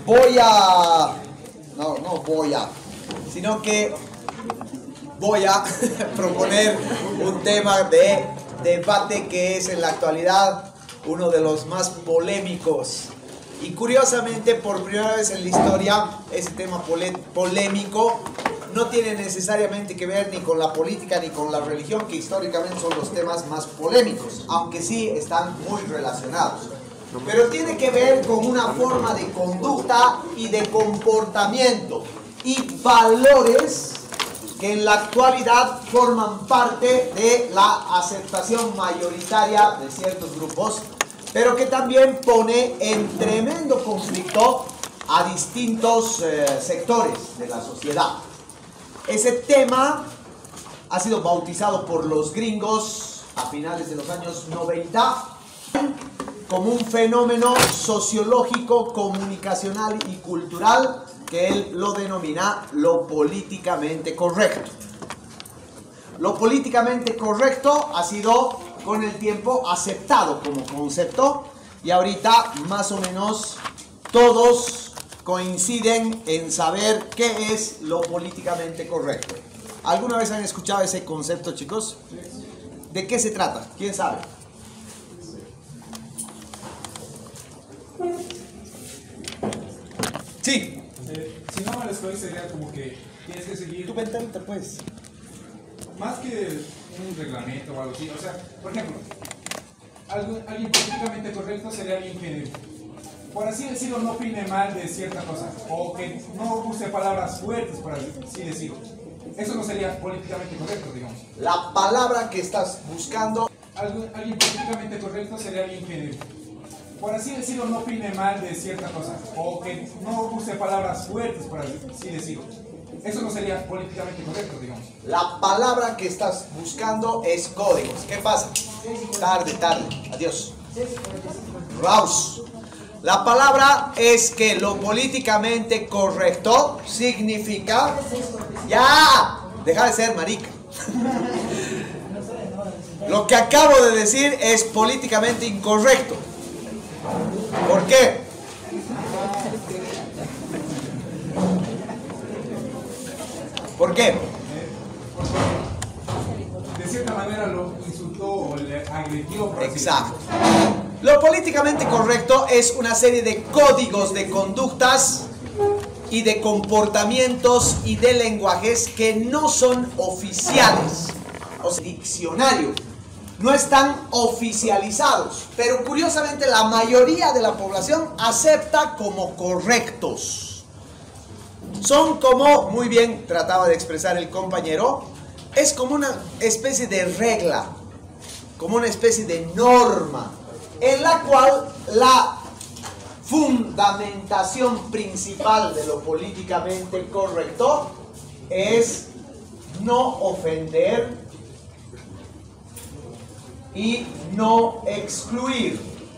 sino que voy a proponer un tema de debate que es en la actualidad uno de los más polémicos. Y curiosamente, por primera vez en la historia, ese tema polémico no tiene necesariamente que ver ni con la política ni con la religión, que históricamente son los temas más polémicos, aunque sí están muy relacionados. Pero tiene que ver con una forma de conducta y de comportamiento y valores que en la actualidad forman parte de la aceptación mayoritaria de ciertos grupos, pero que también pone en tremendo conflicto a distintos sectores de la sociedad. Ese tema ha sido bautizado por los gringos a finales de los años 90 como un fenómeno sociológico, comunicacional y cultural que él lo denomina lo políticamente correcto. Lo políticamente correcto ha sido con el tiempo aceptado como concepto y ahorita más o menos todos coinciden en saber qué es lo políticamente correcto. ¿Alguna vez han escuchado ese concepto, chicos? ¿De qué se trata? ¿Quién sabe? Sí. Si no mal estoy, sería como que tienes que seguir... Tu ventanita, pues. Más que un reglamento o algo así. O sea, por ejemplo, alguien políticamente correcto sería alguien que, por así decirlo, no opine mal de cierta cosa. O que no use palabras fuertes, por así decirlo. Eso no sería políticamente correcto, digamos. La palabra que estás buscando... Alguien políticamente correcto sería alguien que, por así decirlo, no opine mal de cierta cosa. O que no use palabras fuertes, por así decirlo. Eso no sería políticamente correcto, digamos. La palabra que estás buscando es códigos. ¿Qué pasa? Tarde. Adiós. Raus. La palabra es que lo políticamente correcto significa... ¡Ya! Deja de ser marica. Lo que acabo de decir es políticamente incorrecto. ¿Por qué? ¿Por qué? De cierta manera lo insultó o le agredió. Exacto. Lo políticamente correcto es una serie de códigos de conductas y de comportamientos y de lenguajes que no son oficiales. O sea, diccionario. No están oficializados, pero curiosamente la mayoría de la población acepta como correctos. Son como, muy bien trataba de expresar el compañero, es como una especie de regla, como una especie de norma, en la cual la fundamentación principal de lo políticamente correcto es no ofender y no excluir.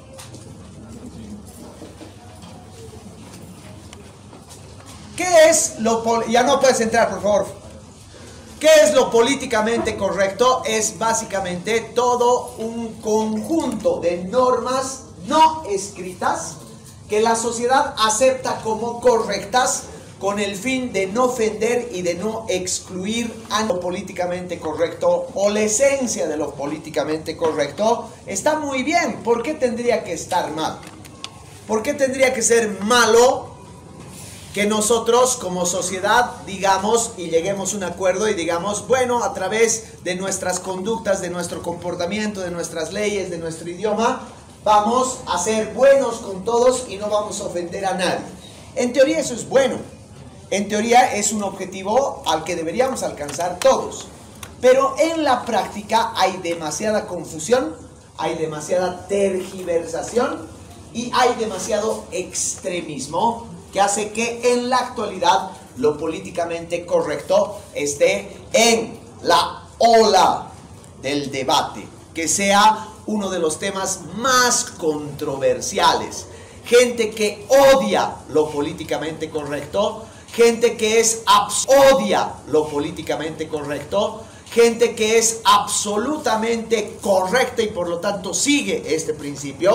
¿Qué es lo ya no puedes entrar, por favor? ¿Qué es lo políticamente correcto? Es básicamente todo un conjunto de normas no escritas que la sociedad acepta como correctas con el fin de no ofender y de no excluir a lo políticamente correcto, o la esencia de lo políticamente correcto. Está muy bien. ¿Por qué tendría que estar mal? ¿Por qué tendría que ser malo que nosotros como sociedad digamos y lleguemos a un acuerdo y digamos, bueno, a través de nuestras conductas, de nuestro comportamiento, de nuestras leyes, de nuestro idioma, vamos a ser buenos con todos y no vamos a ofender a nadie? En teoría eso es bueno. En teoría es un objetivo al que deberíamos alcanzar todos. Pero en la práctica hay demasiada confusión, hay demasiada tergiversación y hay demasiado extremismo que hace que en la actualidad lo políticamente correcto esté en la ola del debate, que sea uno de los temas más controversiales. Gente que odia lo políticamente correcto, gente que odia lo políticamente correcto, gente que es absolutamente correcta y por lo tanto sigue este principio,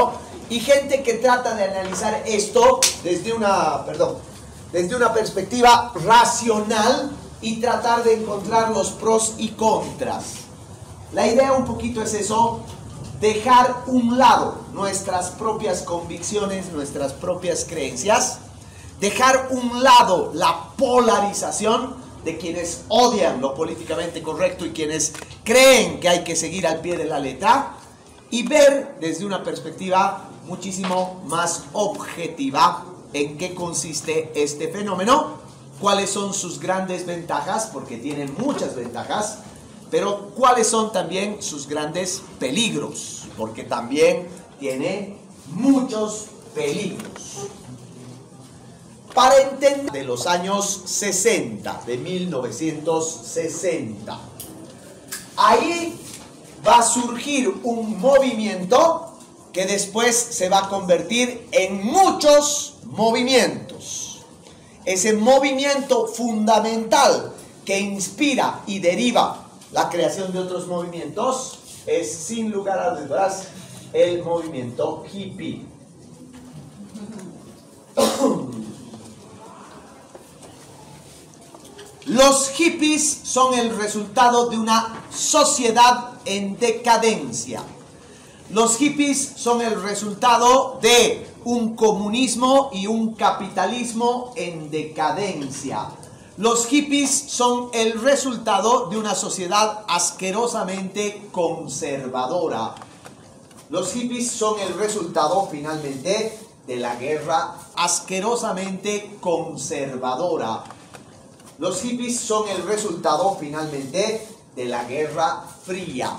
y gente que trata de analizar esto desde una perspectiva racional y tratar de encontrar los pros y contras. La idea un poquito es eso, dejar un lado nuestras propias convicciones, nuestras propias creencias, dejar un lado la polarización de quienes odian lo políticamente correcto y quienes creen que hay que seguir al pie de la letra, y ver desde una perspectiva muchísimo más objetiva en qué consiste este fenómeno, cuáles son sus grandes ventajas, porque tienen muchas ventajas, pero cuáles son también sus grandes peligros, porque también tiene muchos peligros. Para entender de los años 60, de 1960, ahí va a surgir un movimiento que después se va a convertir en muchos movimientos. Ese movimiento fundamental que inspira y deriva la creación de otros movimientos es, sin lugar a dudas, el movimiento hippie. Los hippies son el resultado de una sociedad en decadencia. Los hippies son el resultado de un comunismo y un capitalismo en decadencia. Los hippies son el resultado de una sociedad asquerosamente conservadora. Los hippies son el resultado, finalmente, de la guerra asquerosamente conservadora. Los hippies son el resultado, finalmente, de la Guerra Fría.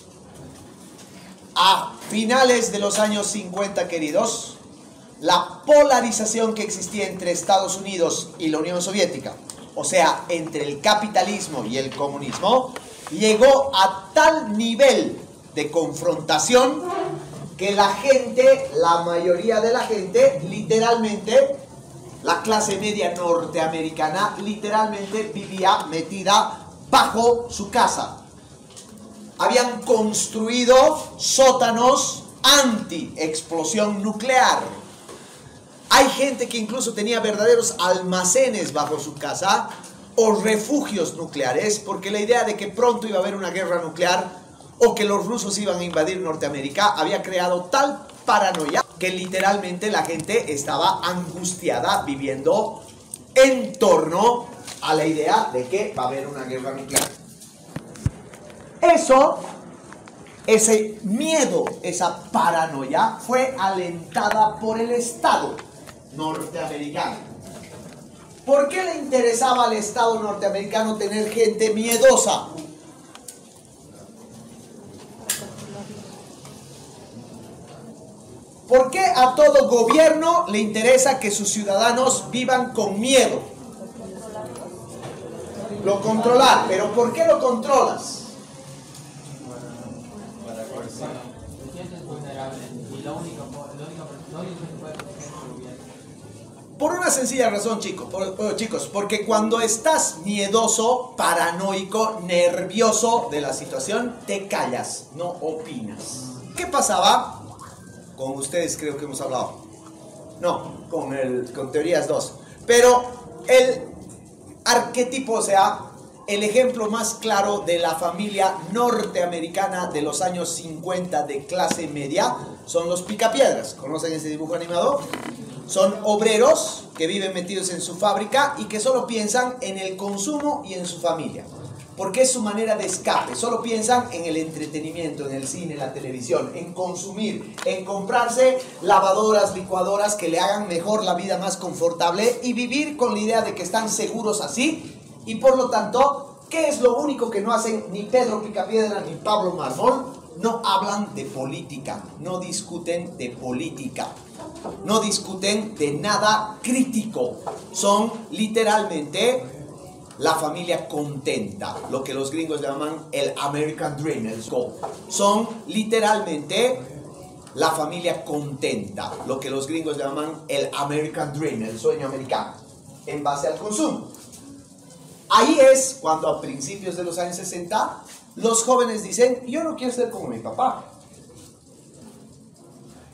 A finales de los años 50, queridos, la polarización que existía entre Estados Unidos y la Unión Soviética, o sea, entre el capitalismo y el comunismo, llegó a tal nivel de confrontación que la gente, la mayoría de la gente, literalmente, la clase media norteamericana, literalmente vivía metida bajo su casa. Habían construido sótanos anti-explosión nuclear. Hay gente que incluso tenía verdaderos almacenes bajo su casa o refugios nucleares, porque la idea de que pronto iba a haber una guerra nuclear o que los rusos iban a invadir Norteamérica había creado tal paranoia que literalmente la gente estaba angustiada viviendo en torno a la idea de que va a haber una guerra nuclear. Ese miedo, esa paranoia fue alentada por el Estado norteamericano. ¿Por qué le interesaba al Estado norteamericano tener gente miedosa? ¿Por qué a todo gobierno le interesa que sus ciudadanos vivan con miedo? Lo controlar, pero ¿por qué lo controlas? Por una sencilla razón, chicos, porque cuando estás miedoso, paranoico, nervioso de la situación, te callas, no opinas. ¿Qué pasaba? Con ustedes creo que hemos hablado. No, con teorías 2. Pero el arquetipo, o sea, el ejemplo más claro de la familia norteamericana de los años 50 de clase media son los Picapiedras. ¿Conocen ese dibujo animado? Son obreros que viven metidos en su fábrica y que solo piensan en el consumo y en su familia. Porque es su manera de escape. Solo piensan en el entretenimiento, en el cine, en la televisión, en consumir, en comprarse lavadoras, licuadoras que le hagan mejor la vida, más confortable, y vivir con la idea de que están seguros así. Y por lo tanto, ¿qué es lo único que no hacen ni Pedro Picapiedra ni Pablo Mármol? No hablan de política, no discuten de política, no discuten de nada crítico. Son literalmente la familia contenta, lo que los gringos llaman el American Dream, el SCO. Son literalmente la familia contenta, lo que los gringos llaman el American Dream, el sueño americano, en base al consumo. Ahí es cuando a principios de los años 60 los jóvenes dicen: yo no quiero ser como mi papá.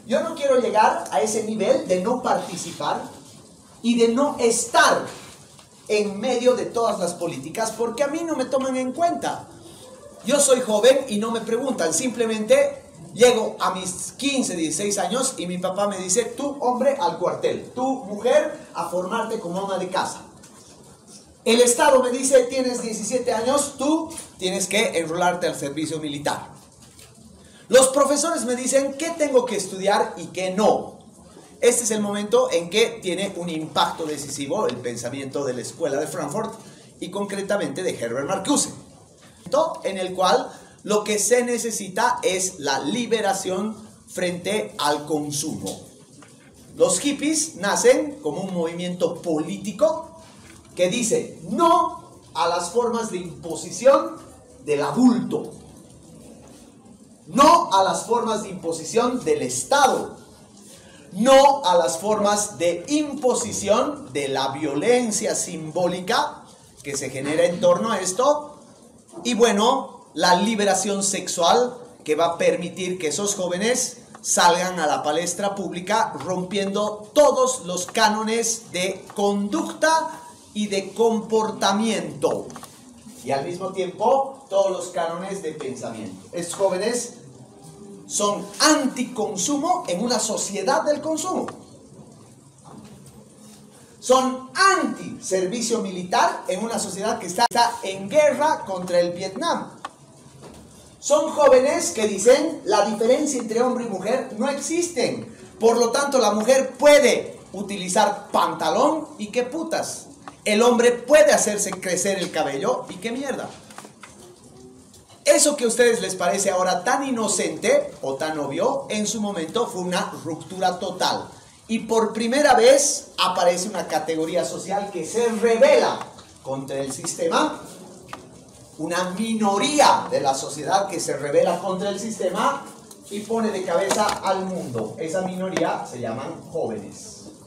Yo no quiero llegar a ese nivel de no participar y de no estar en medio de todas las políticas porque a mí no me toman en cuenta. Yo soy joven y no me preguntan, simplemente llego a mis 15, 16 años y mi papá me dice, tú hombre al cuartel, tú mujer a formarte como ama de casa. El Estado me dice, tienes 17 años, tú tienes que enrolarte al servicio militar. Los profesores me dicen qué tengo que estudiar y qué no. Este es el momento en que tiene un impacto decisivo el pensamiento de la Escuela de Frankfurt y concretamente de Herbert Marcuse, en el cual lo que se necesita es la liberación frente al consumo. Los hippies nacen como un movimiento político que dice no a las formas de imposición del adulto, no a las formas de imposición del Estado, no a las formas de imposición de la violencia simbólica que se genera en torno a esto, y bueno, la liberación sexual que va a permitir que esos jóvenes salgan a la palestra pública rompiendo todos los cánones de conducta y de comportamiento y al mismo tiempo todos los cánones de pensamiento. Estos jóvenes son anticonsumo en una sociedad del consumo. Son anti-servicio militar en una sociedad que está en guerra contra el Vietnam. Son jóvenes que dicen la diferencia entre hombre y mujer no existen. Por lo tanto, la mujer puede utilizar pantalón y qué putas. El hombre puede hacerse crecer el cabello y qué mierda. Eso que a ustedes les parece ahora tan inocente o tan obvio, en su momento fue una ruptura total. Y por primera vez aparece una categoría social que se rebela contra el sistema, una minoría de la sociedad que se rebela contra el sistema y pone de cabeza al mundo. Esa minoría se llaman jóvenes.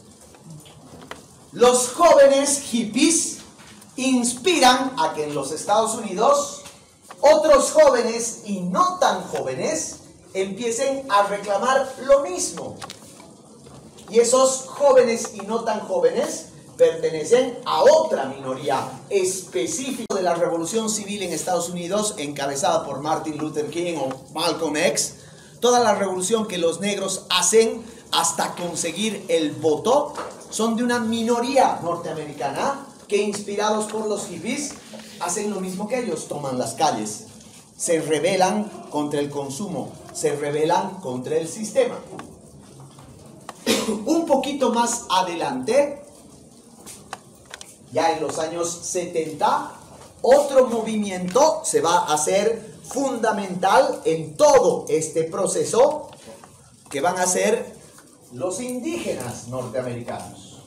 Los jóvenes hippies inspiran a que en los Estados Unidos otros jóvenes y no tan jóvenes empiecen a reclamar lo mismo. Y esos jóvenes y no tan jóvenes pertenecen a otra minoría específica de la revolución civil en Estados Unidos, encabezada por Martin Luther King o Malcolm X. Toda la revolución que los negros hacen hasta conseguir el voto son de una minoría norteamericana que, inspirados por los hippies, hacen lo mismo que ellos, toman las calles, se rebelan contra el consumo, se rebelan contra el sistema. Un poquito más adelante, ya en los años 70, otro movimiento se va a hacer fundamental en todo este proceso, que van a ser los indígenas norteamericanos,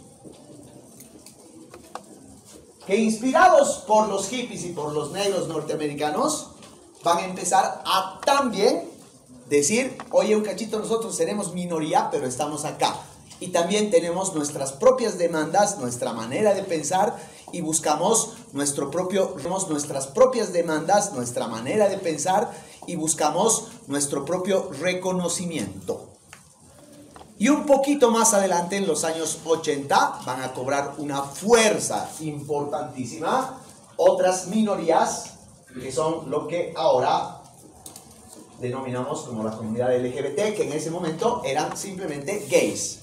que inspirados por los hippies y por los negros norteamericanos, van a empezar a también decir, oye, un cachito, nosotros seremos minoría, pero estamos acá. Y también tenemos nuestras propias demandas, nuestra manera de pensar, y buscamos nuestras propias demandas, nuestra manera de pensar, y buscamos nuestro propio reconocimiento. Y un poquito más adelante, en los años 80, van a cobrar una fuerza importantísima otras minorías, que son lo que ahora denominamos como la comunidad LGBT, que en ese momento eran simplemente gays.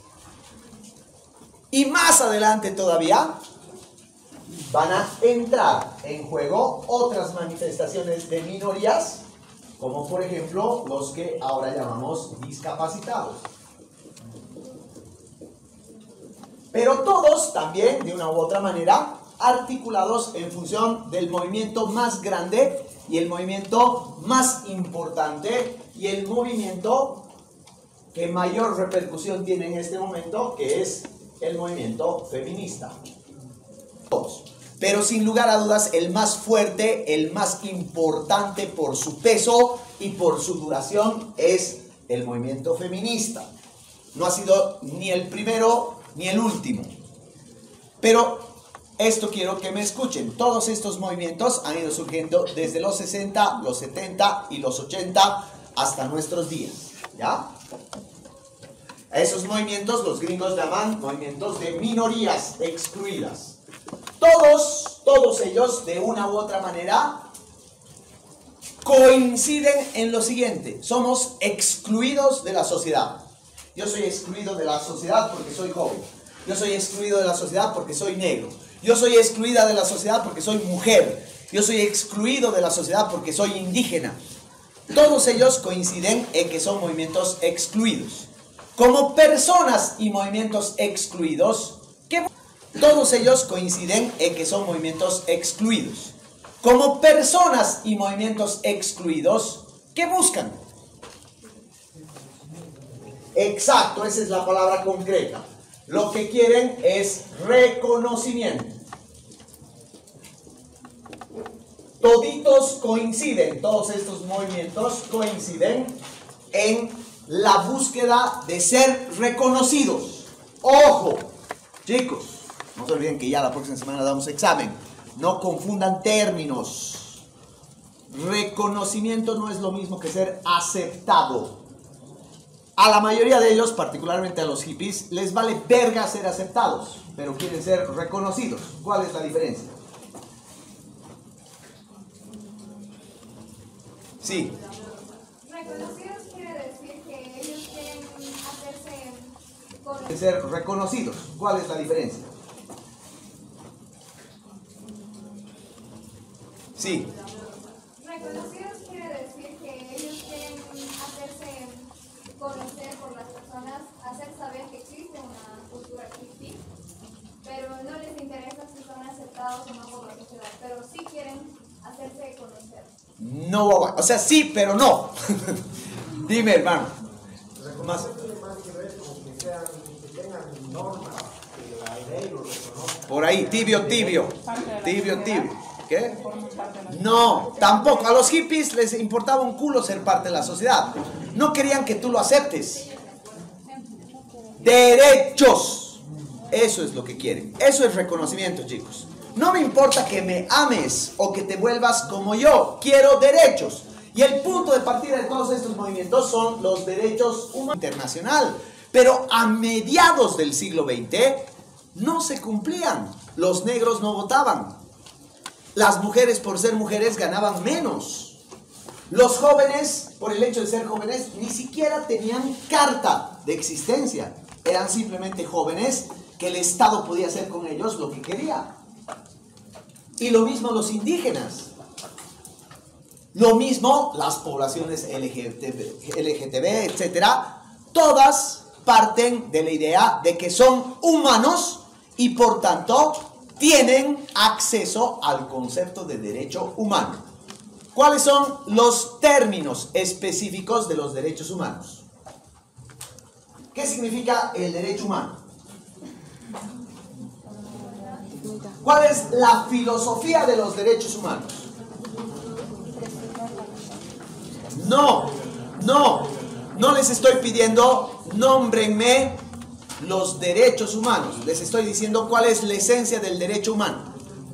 Y más adelante todavía van a entrar en juego otras manifestaciones de minorías, como por ejemplo los que ahora llamamos discapacitados. Pero todos también, de una u otra manera, articulados en función del movimiento más grande y el movimiento más importante y el movimiento que mayor repercusión tiene en este momento, que es el movimiento feminista. Todos. Pero sin lugar a dudas, el más fuerte, el más importante por su peso y por su duración es el movimiento feminista. No ha sido ni el primero ni el último. Pero esto quiero que me escuchen. Todos estos movimientos han ido surgiendo desde los 60, los 70 y los 80 hasta nuestros días. ¿Ya? A esos movimientos los gringos llaman movimientos de minorías excluidas. Todos ellos, de una u otra manera, coinciden en lo siguiente: somos excluidos de la sociedad. Yo soy excluido de la sociedad porque soy joven. Yo soy excluido de la sociedad porque soy negro. Yo soy excluida de la sociedad porque soy mujer. Yo soy excluido de la sociedad porque soy indígena. Todos ellos coinciden en que son movimientos excluidos. Como personas y movimientos excluidos, todos ellos coinciden en que son movimientos excluidos. Como personas y movimientos excluidos, ¿qué buscan? Exacto, esa es la palabra concreta. Lo que quieren es reconocimiento. Toditos coinciden, todos estos movimientos coinciden en la búsqueda de ser reconocidos. ¡Ojo! Chicos, no se olviden que ya la próxima semana damos examen. No confundan términos. Reconocimiento no es lo mismo que ser aceptado. A la mayoría de ellos, particularmente a los hippies, les vale verga ser aceptados, pero quieren ser reconocidos. ¿Cuál es la diferencia? Sí. Reconocidos quiere decir que ellos quieren hacerse con... Ser reconocidos. ¿Cuál es la diferencia? Sí. Reconocidos quiere decir que ellos quieren hacerse conocer por las personas, hacer saber que existe una cultura hippie, pero no les interesa si son aceptados o no por la sociedad, pero sí quieren hacerse conocer. No, o sea, sí, pero no. Dime, hermano. Más. Por ahí, tibio. ¿Qué? No, tampoco. A los hippies les importaba un culo ser parte de la sociedad. No querían que tú lo aceptes. Derechos. Eso es lo que quieren. Eso es reconocimiento, chicos. No me importa que me ames o que te vuelvas como yo. Quiero derechos. Y el punto de partida de todos estos movimientos son los derechos humanos internacional. Pero a mediados del siglo XX no se cumplían. Los negros no votaban. Las mujeres, por ser mujeres, ganaban menos. Los jóvenes, por el hecho de ser jóvenes, ni siquiera tenían carta de existencia. Eran simplemente jóvenes que el Estado podía hacer con ellos lo que quería. Y lo mismo los indígenas. Lo mismo las poblaciones LGTB, etcétera. Todas parten de la idea de que son humanos y por tanto tienen acceso al concepto de derecho humano. ¿Cuáles son los términos específicos de los derechos humanos? ¿Qué significa el derecho humano? ¿Cuál es la filosofía de los derechos humanos? No les estoy pidiendo, nómbrenme los derechos humanos. Les estoy diciendo cuál es la esencia del derecho humano.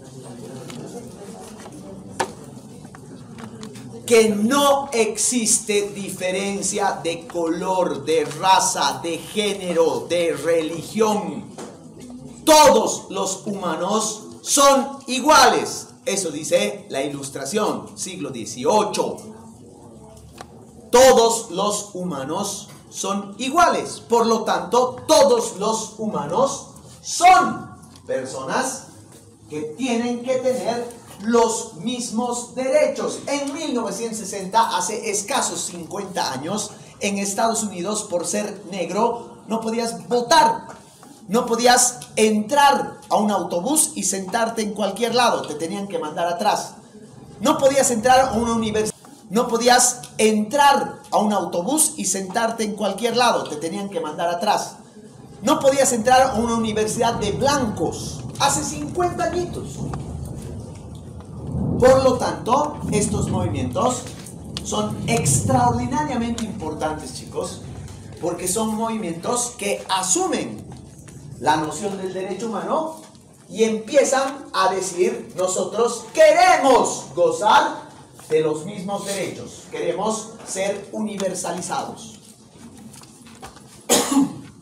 Que no existe diferencia de color, de raza, de género, de religión. Todos los humanos son iguales. Eso dice la Ilustración, siglo XVIII. Todos los humanos son iguales. Por lo tanto, todos los humanos son personas que tienen que tener los mismos derechos. En 1960, hace escasos 50 años, en Estados Unidos, por ser negro, no podías votar. No podías entrar a un autobús y sentarte en cualquier lado. Te tenían que mandar atrás. No podías entrar a una universidad. No podías entrar a un autobús y sentarte en cualquier lado. Te tenían que mandar atrás. No podías entrar a una universidad de blancos. Hace 50 añitos. Por lo tanto, estos movimientos son extraordinariamente importantes, chicos, porque son movimientos que asumen la noción del derecho humano y empiezan a decir: nosotros queremos gozar de los mismos derechos, queremos ser universalizados.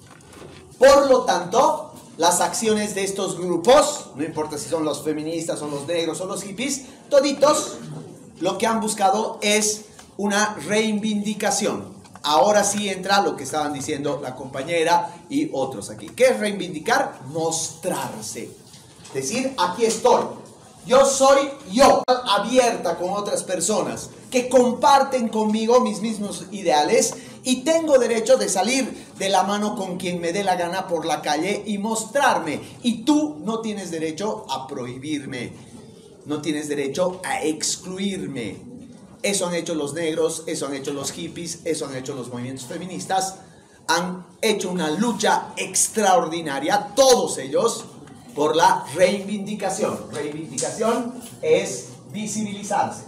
Por lo tanto, las acciones de estos grupos, no importa si son los feministas, son los negros, son los hippies, toditos, lo que han buscado es una reivindicación. Ahora sí entra lo que estaban diciendo la compañera y otros aquí. ¿Qué es reivindicar? Mostrarse. Decir, aquí estoy. Yo soy yo, abierta con otras personas que comparten conmigo mis mismos ideales y tengo derecho de salir de la mano con quien me dé la gana por la calle y mostrarme. Y tú no tienes derecho a prohibirme, no tienes derecho a excluirme. Eso han hecho los negros, eso han hecho los hippies, eso han hecho los movimientos feministas. Han hecho una lucha extraordinaria, todos ellos, por la reivindicación. Reivindicación es visibilizarse.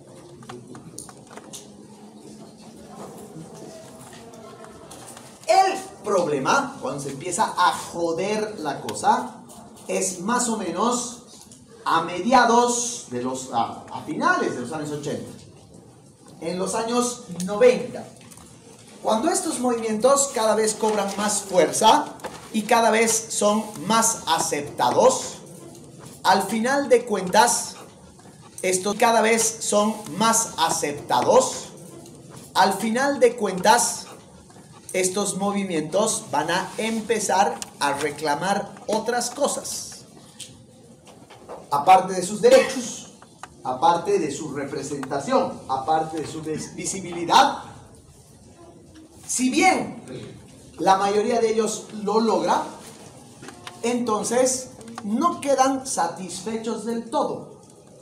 El problema, cuando se empieza a joder la cosa, es más o menos a mediados de a finales de los años 80. En los años 90. Cuando estos movimientos cada vez cobran más fuerza y cada vez son más aceptados, al final de cuentas, estos cada vez son más aceptados, al final de cuentas, estos movimientos van a empezar a reclamar otras cosas. Aparte de sus derechos, aparte de su representación, aparte de su visibilidad, si bien la mayoría de ellos lo logra, entonces no quedan satisfechos del todo.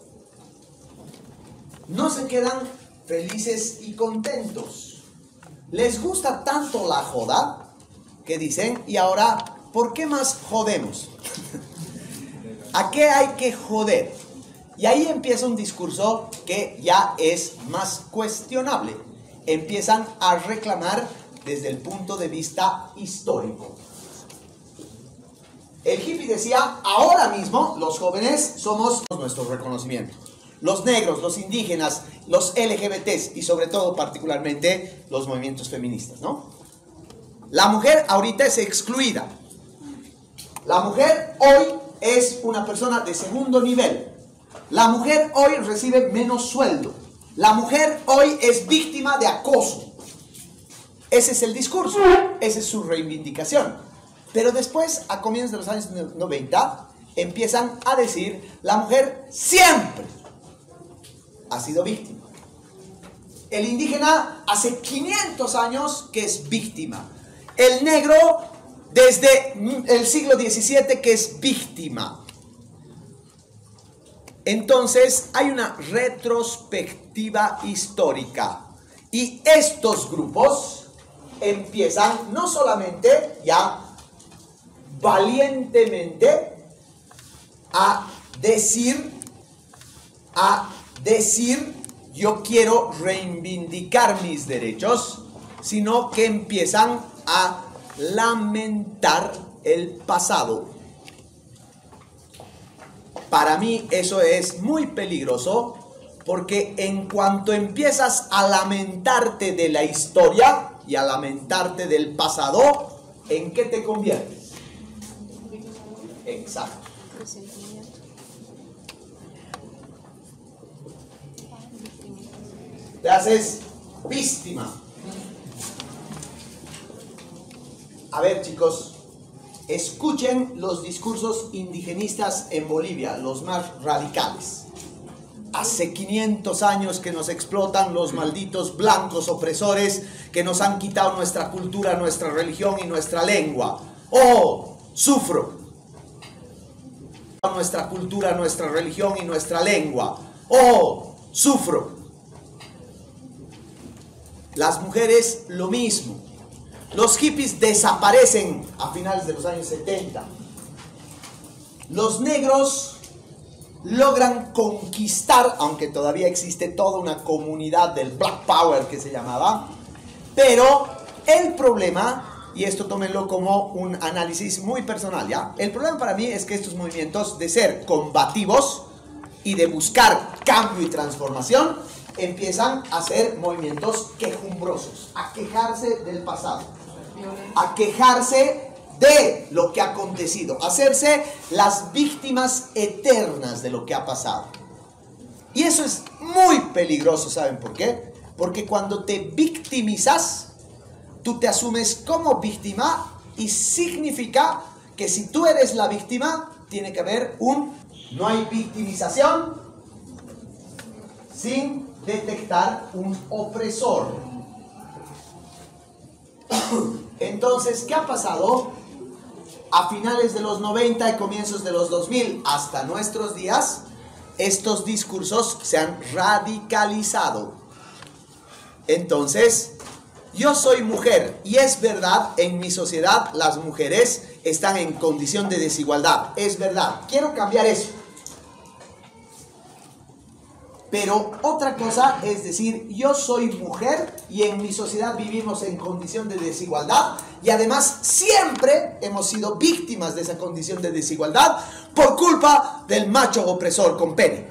No se quedan felices y contentos. Les gusta tanto la joda que dicen, y ahora, ¿por qué más jodemos? ¿A qué hay que joder? Y ahí empieza un discurso que ya es más cuestionable. Empiezan a reclamar desde el punto de vista histórico. El hippie decía, ahora mismo los jóvenes somos nuestro reconocimiento. Los negros, los indígenas, los LGBTs y sobre todo particularmente los movimientos feministas, ¿no? La mujer ahorita es excluida. La mujer hoy es una persona de segundo nivel. La mujer hoy recibe menos sueldo. La mujer hoy es víctima de acoso. Ese es el discurso, esa es su reivindicación. Pero después, a comienzos de los años 90, empiezan a decir, la mujer siempre ha sido víctima. El indígena hace 500 años que es víctima. El negro desde el siglo XVII que es víctima. Entonces hay una retrospectiva histórica. Y estos grupos empiezan no solamente ya valientemente a decir yo quiero reivindicar mis derechos, sino que empiezan a lamentar el pasado. Para mí eso es muy peligroso, porque en cuanto empiezas a lamentarte de la historia y a lamentarte del pasado, ¿en qué te conviertes? Exacto. Te haces víctima. A ver, chicos, escuchen los discursos indigenistas en Bolivia, los más radicales. Hace 500 años que nos explotan los malditos blancos opresores que nos han quitado nuestra cultura, nuestra religión y nuestra lengua. ¡Oh, sufro! Nuestra cultura, nuestra religión y nuestra lengua. ¡Oh, sufro! Las mujeres, lo mismo. Los hippies desaparecen a finales de los años 70. Los negros logran conquistar, aunque todavía existe toda una comunidad del Black Power que se llamaba, pero el problema, y esto tómenlo como un análisis muy personal, ¿ya? El problema para mí es que estos movimientos de ser combativos y de buscar cambio y transformación empiezan a ser movimientos quejumbrosos, a quejarse del pasado, a quejarse de lo que ha acontecido, hacerse las víctimas eternas de lo que ha pasado. Y eso es muy peligroso, ¿saben por qué? Porque cuando te victimizas, tú te asumes como víctima y significa que si tú eres la víctima, tiene que haber no hay victimización sin detectar un opresor. Entonces, ¿qué ha pasado? A finales de los 90 y comienzos de los 2000 hasta nuestros días, estos discursos se han radicalizado. Entonces, yo soy mujer y es verdad, en mi sociedad las mujeres están en condición de desigualdad. Es verdad, quiero cambiar eso. Pero otra cosa es decir, yo soy mujer y en mi sociedad vivimos en condición de desigualdad y además siempre hemos sido víctimas de esa condición de desigualdad por culpa del macho opresor con pene.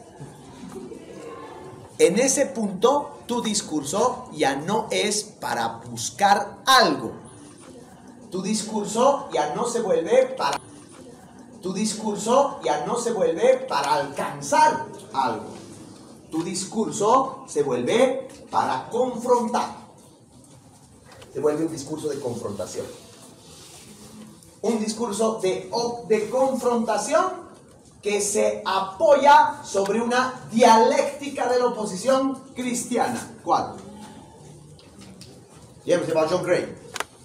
En ese punto, tu discurso ya no es para buscar algo. Tu discurso ya no se vuelve para... Tu discurso ya no se vuelve para alcanzar algo. Tu discurso se vuelve para confrontar. Se vuelve un discurso de confrontación. Un discurso de confrontación que se apoya sobre una dialéctica de la oposición cristiana. ¿Cuál? Llévese para John Gray.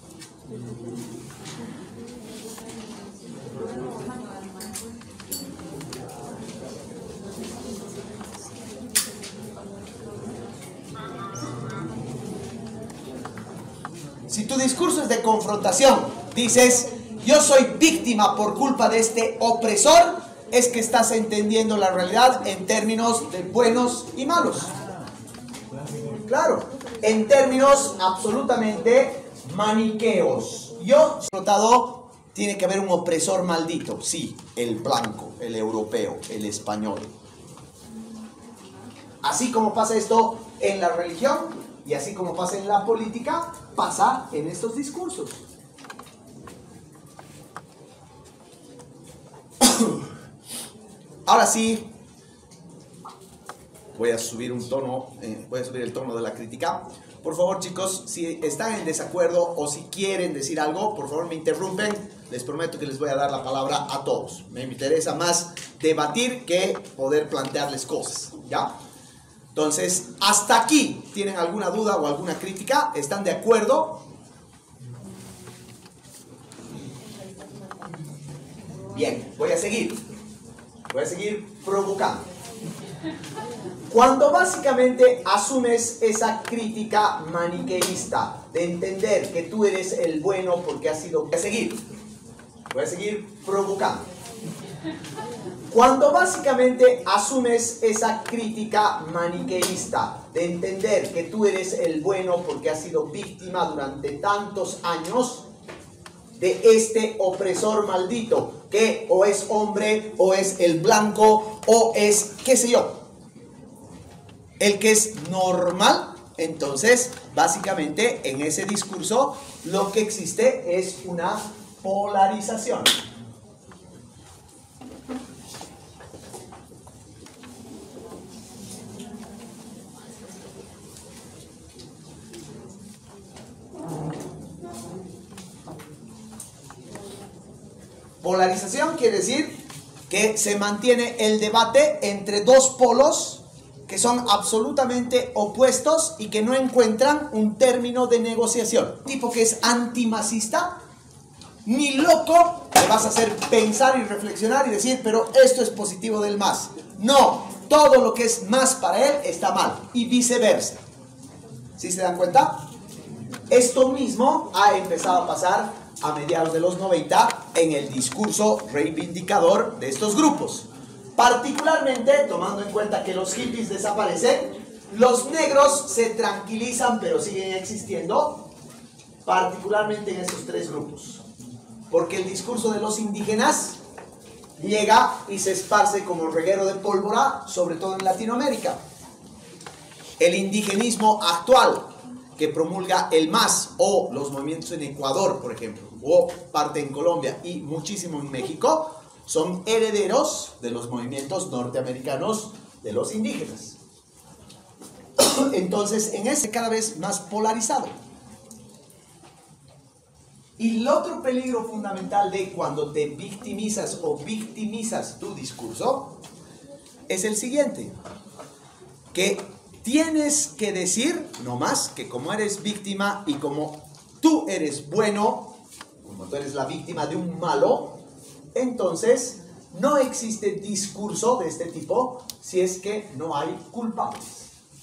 Si tu discurso es de confrontación, dices, yo soy víctima por culpa de este opresor, es que estás entendiendo la realidad en términos de buenos y malos. Claro, en términos absolutamente maniqueos. Yo he notado, tiene que haber un opresor maldito. Sí, el blanco, el europeo, el español. Así como pasa esto en la religión y así como pasa en la política, pasa en estos discursos. Ahora sí, voy a subir el tono de la crítica. Por favor, chicos, si están en desacuerdo o si quieren decir algo, por favor me interrumpen. Les prometo que les voy a dar la palabra a todos. Me interesa más debatir que poder plantearles cosas, ¿ya? Entonces, hasta aquí, ¿tienen alguna duda o alguna crítica? ¿Están de acuerdo? Bien, voy a seguir provocando. Cuando básicamente asumes esa crítica maniqueísta de entender que tú eres el bueno porque has sido... Voy a seguir provocando. Cuando básicamente asumes esa crítica maniqueísta de entender que tú eres el bueno porque has sido víctima durante tantos años de este opresor maldito, que o es hombre, o es el blanco, o es, qué sé yo, el que es normal, entonces, básicamente, en ese discurso, lo que existe es una polarización. Polarización quiere decir que se mantiene el debate entre dos polos que son absolutamente opuestos y que no encuentran un término de negociación. Tipo que es antimacista, ni loco le vas a hacer pensar y reflexionar y decir, pero esto es positivo del más. No, todo lo que es más para él está mal y viceversa. ¿Sí se dan cuenta? Esto mismo ha empezado a pasar a mediados de los 90 en el discurso reivindicador de estos grupos. Particularmente, tomando en cuenta que los hippies desaparecen, los negros se tranquilizan pero siguen existiendo, particularmente en estos tres grupos. Porque el discurso de los indígenas llega y se esparce como reguero de pólvora, sobre todo en Latinoamérica. El indigenismo actual, que promulga el MAS o los movimientos en Ecuador, por ejemplo, o parte en Colombia y muchísimo en México, son herederos de los movimientos norteamericanos de los indígenas. Entonces, en ese cada vez más polarizado. Y el otro peligro fundamental de cuando te victimizas o victimizas tu discurso es el siguiente, que tienes que decir, no más, que como eres víctima y como tú eres bueno, como tú eres la víctima de un malo, entonces no existe discurso de este tipo si es que no hay culpables.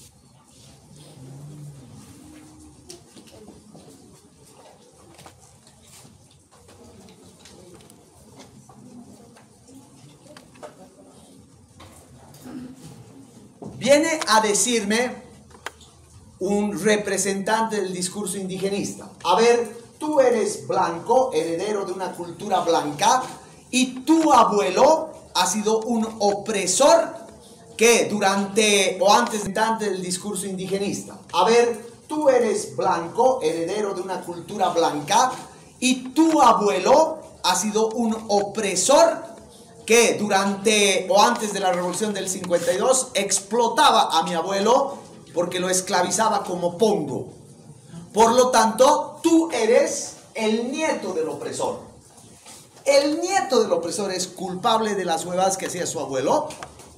Viene a decirme un representante del discurso indigenista: a ver, tú eres blanco, heredero de una cultura blanca, y tu abuelo ha sido un opresor que durante o antes del discurso indigenista. A ver, tú eres blanco, heredero de una cultura blanca, y tu abuelo ha sido un opresor que durante o antes de la revolución del 52 explotaba a mi abuelo porque lo esclavizaba como pongo. Por lo tanto, tú eres el nieto del opresor. ¿El nieto del opresor es culpable de las huevadas que hacía su abuelo?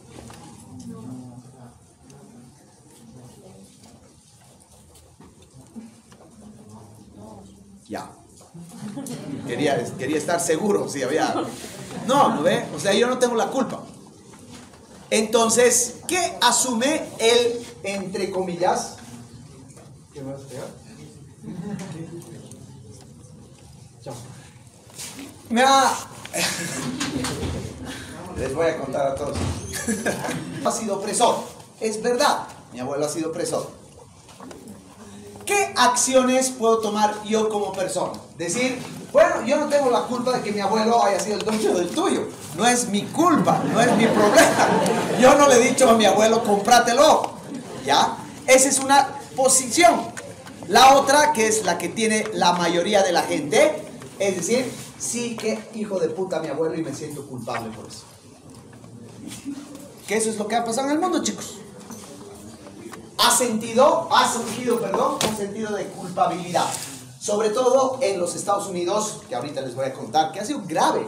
Ya. Quería estar seguro si había... No, ¿no ve? O sea, yo no tengo la culpa. Entonces, ¿qué asume él, entre comillas? ¿Qué vas a pegar? Les voy a contar a todos. Ha sido opresor. Es verdad, mi abuelo ha sido opresor. ¿Qué acciones puedo tomar yo como persona? Decir, bueno, yo no tengo la culpa de que mi abuelo haya sido el dueño del tuyo. No es mi culpa, no es mi problema. Yo no le he dicho a mi abuelo, cómpratelo. ¿Ya? Esa es una posición. La otra, que es la que tiene la mayoría de la gente, es decir, sí, que hijo de puta mi abuelo y me siento culpable por eso. Que eso es lo que ha pasado en el mundo, chicos. Ha surgido un sentido de culpabilidad, sobre todo en los Estados Unidos, que ahorita les voy a contar, que ha sido grave.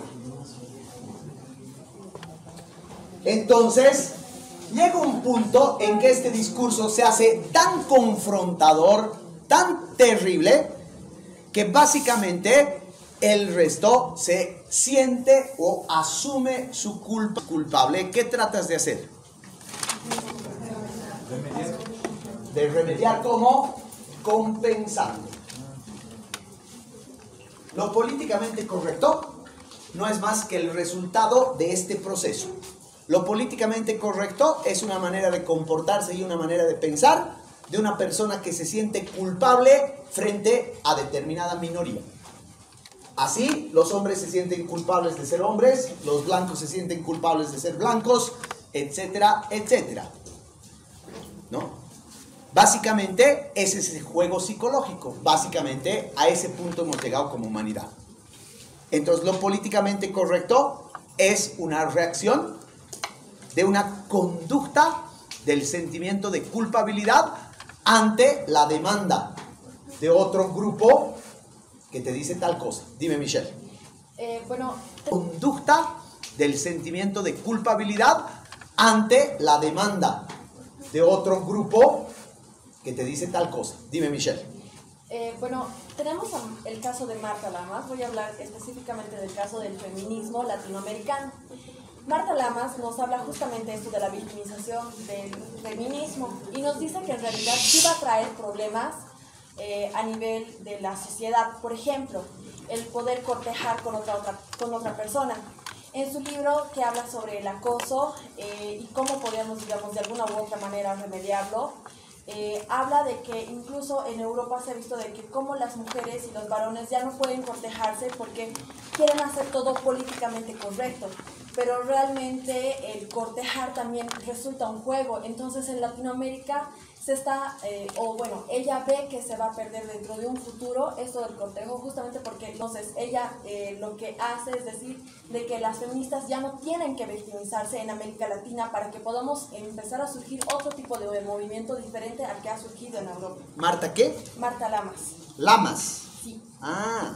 Entonces, llega un punto en que este discurso se hace tan confrontador, tan terrible, que básicamente el resto se siente o asume su culpa culpable. ¿Qué tratas de hacer? De remediar, ¿cómo? Compensando. Lo políticamente correcto no es más que el resultado de este proceso. Lo políticamente correcto es una manera de comportarse y una manera de pensar de una persona que se siente culpable frente a determinada minoría. Así, los hombres se sienten culpables de ser hombres, los blancos se sienten culpables de ser blancos, etcétera, etcétera. ¿No? Básicamente, ese es el juego psicológico. Básicamente, a ese punto hemos llegado como humanidad. Entonces, lo políticamente correcto es una reacción de una conducta del sentimiento de culpabilidad ante la demanda de otro grupo que te dice tal cosa. Dime, Michelle. Conducta del sentimiento de culpabilidad ante la demanda de otro grupo que te dice tal cosa. Dime, Michelle. Tenemos el caso de Marta Lamas. Voy a hablar específicamente del caso del feminismo latinoamericano. Marta Lamas nos habla justamente esto de la victimización del feminismo y nos dice que en realidad sí va a traer problemas a nivel de la sociedad. Por ejemplo, el poder cortejar con otra persona. En su libro, que habla sobre el acoso y cómo podríamos, digamos, de alguna u otra manera remediarlo, habla de que incluso en Europa se ha visto de que como las mujeres y los varones ya no pueden cortejarse porque quieren hacer todo políticamente correcto, pero realmente el cortejar también resulta un juego. Entonces en Latinoamérica se está, ella ve que se va a perder dentro de un futuro esto del cortejo, justamente porque entonces ella lo que hace es decir de que las feministas ya no tienen que victimizarse en América Latina para que podamos empezar a surgir otro tipo de movimiento diferente al que ha surgido en Europa. ¿Marta qué? Marta Lamas. Lamas. Sí. Ah.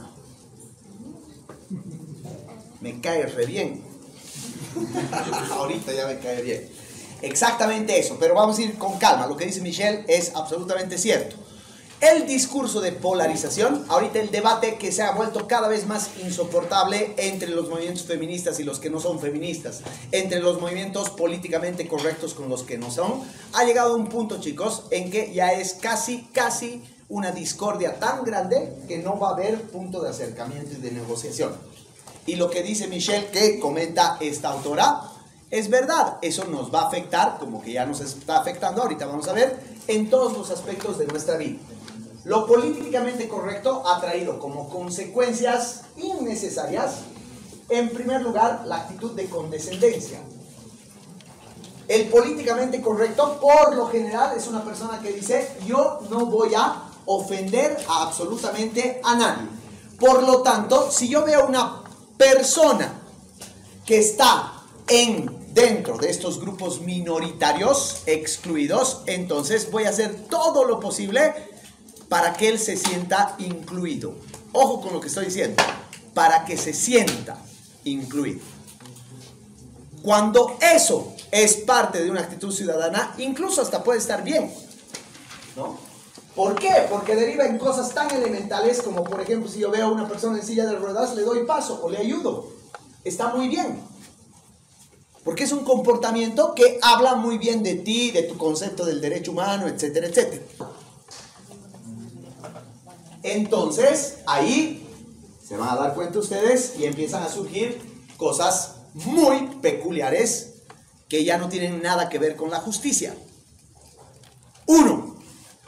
Me cae re bien. Ahorita ya me cae bien. Exactamente eso, pero vamos a ir con calma. Lo que dice Michelle es absolutamente cierto. El discurso de polarización, ahorita el debate que se ha vuelto cada vez más insoportable entre los movimientos feministas y los que no son feministas, entre los movimientos políticamente correctos con los que no son, ha llegado a un punto, chicos, en que ya es casi una discordia tan grande que no va a haber punto de acercamiento y de negociación. Y lo que dice Michelle, que comenta esta autora, es verdad, eso nos va a afectar, como que ya nos está afectando, ahorita vamos a ver, en todos los aspectos de nuestra vida. Lo políticamente correcto ha traído como consecuencias innecesarias, en primer lugar, la actitud de condescendencia. El políticamente correcto, por lo general, es una persona que dice, yo no voy a ofender a absolutamente a nadie. Por lo tanto, si yo veo una persona que está dentro de estos grupos minoritarios excluidos, entonces voy a hacer todo lo posible para que él se sienta incluido. Ojo con lo que estoy diciendo, para que se sienta incluido. Cuando eso es parte de una actitud ciudadana, incluso hasta puede estar bien, ¿no? ¿Por qué? Porque deriva en cosas tan elementales como, por ejemplo, si yo veo a una persona en silla de ruedas, le doy paso o le ayudo. Está muy bien. Porque es un comportamiento que habla muy bien de ti, de tu concepto del derecho humano, etcétera, etcétera. Entonces, ahí se van a dar cuenta ustedes y empiezan a surgir cosas muy peculiares que ya no tienen nada que ver con la justicia. Uno,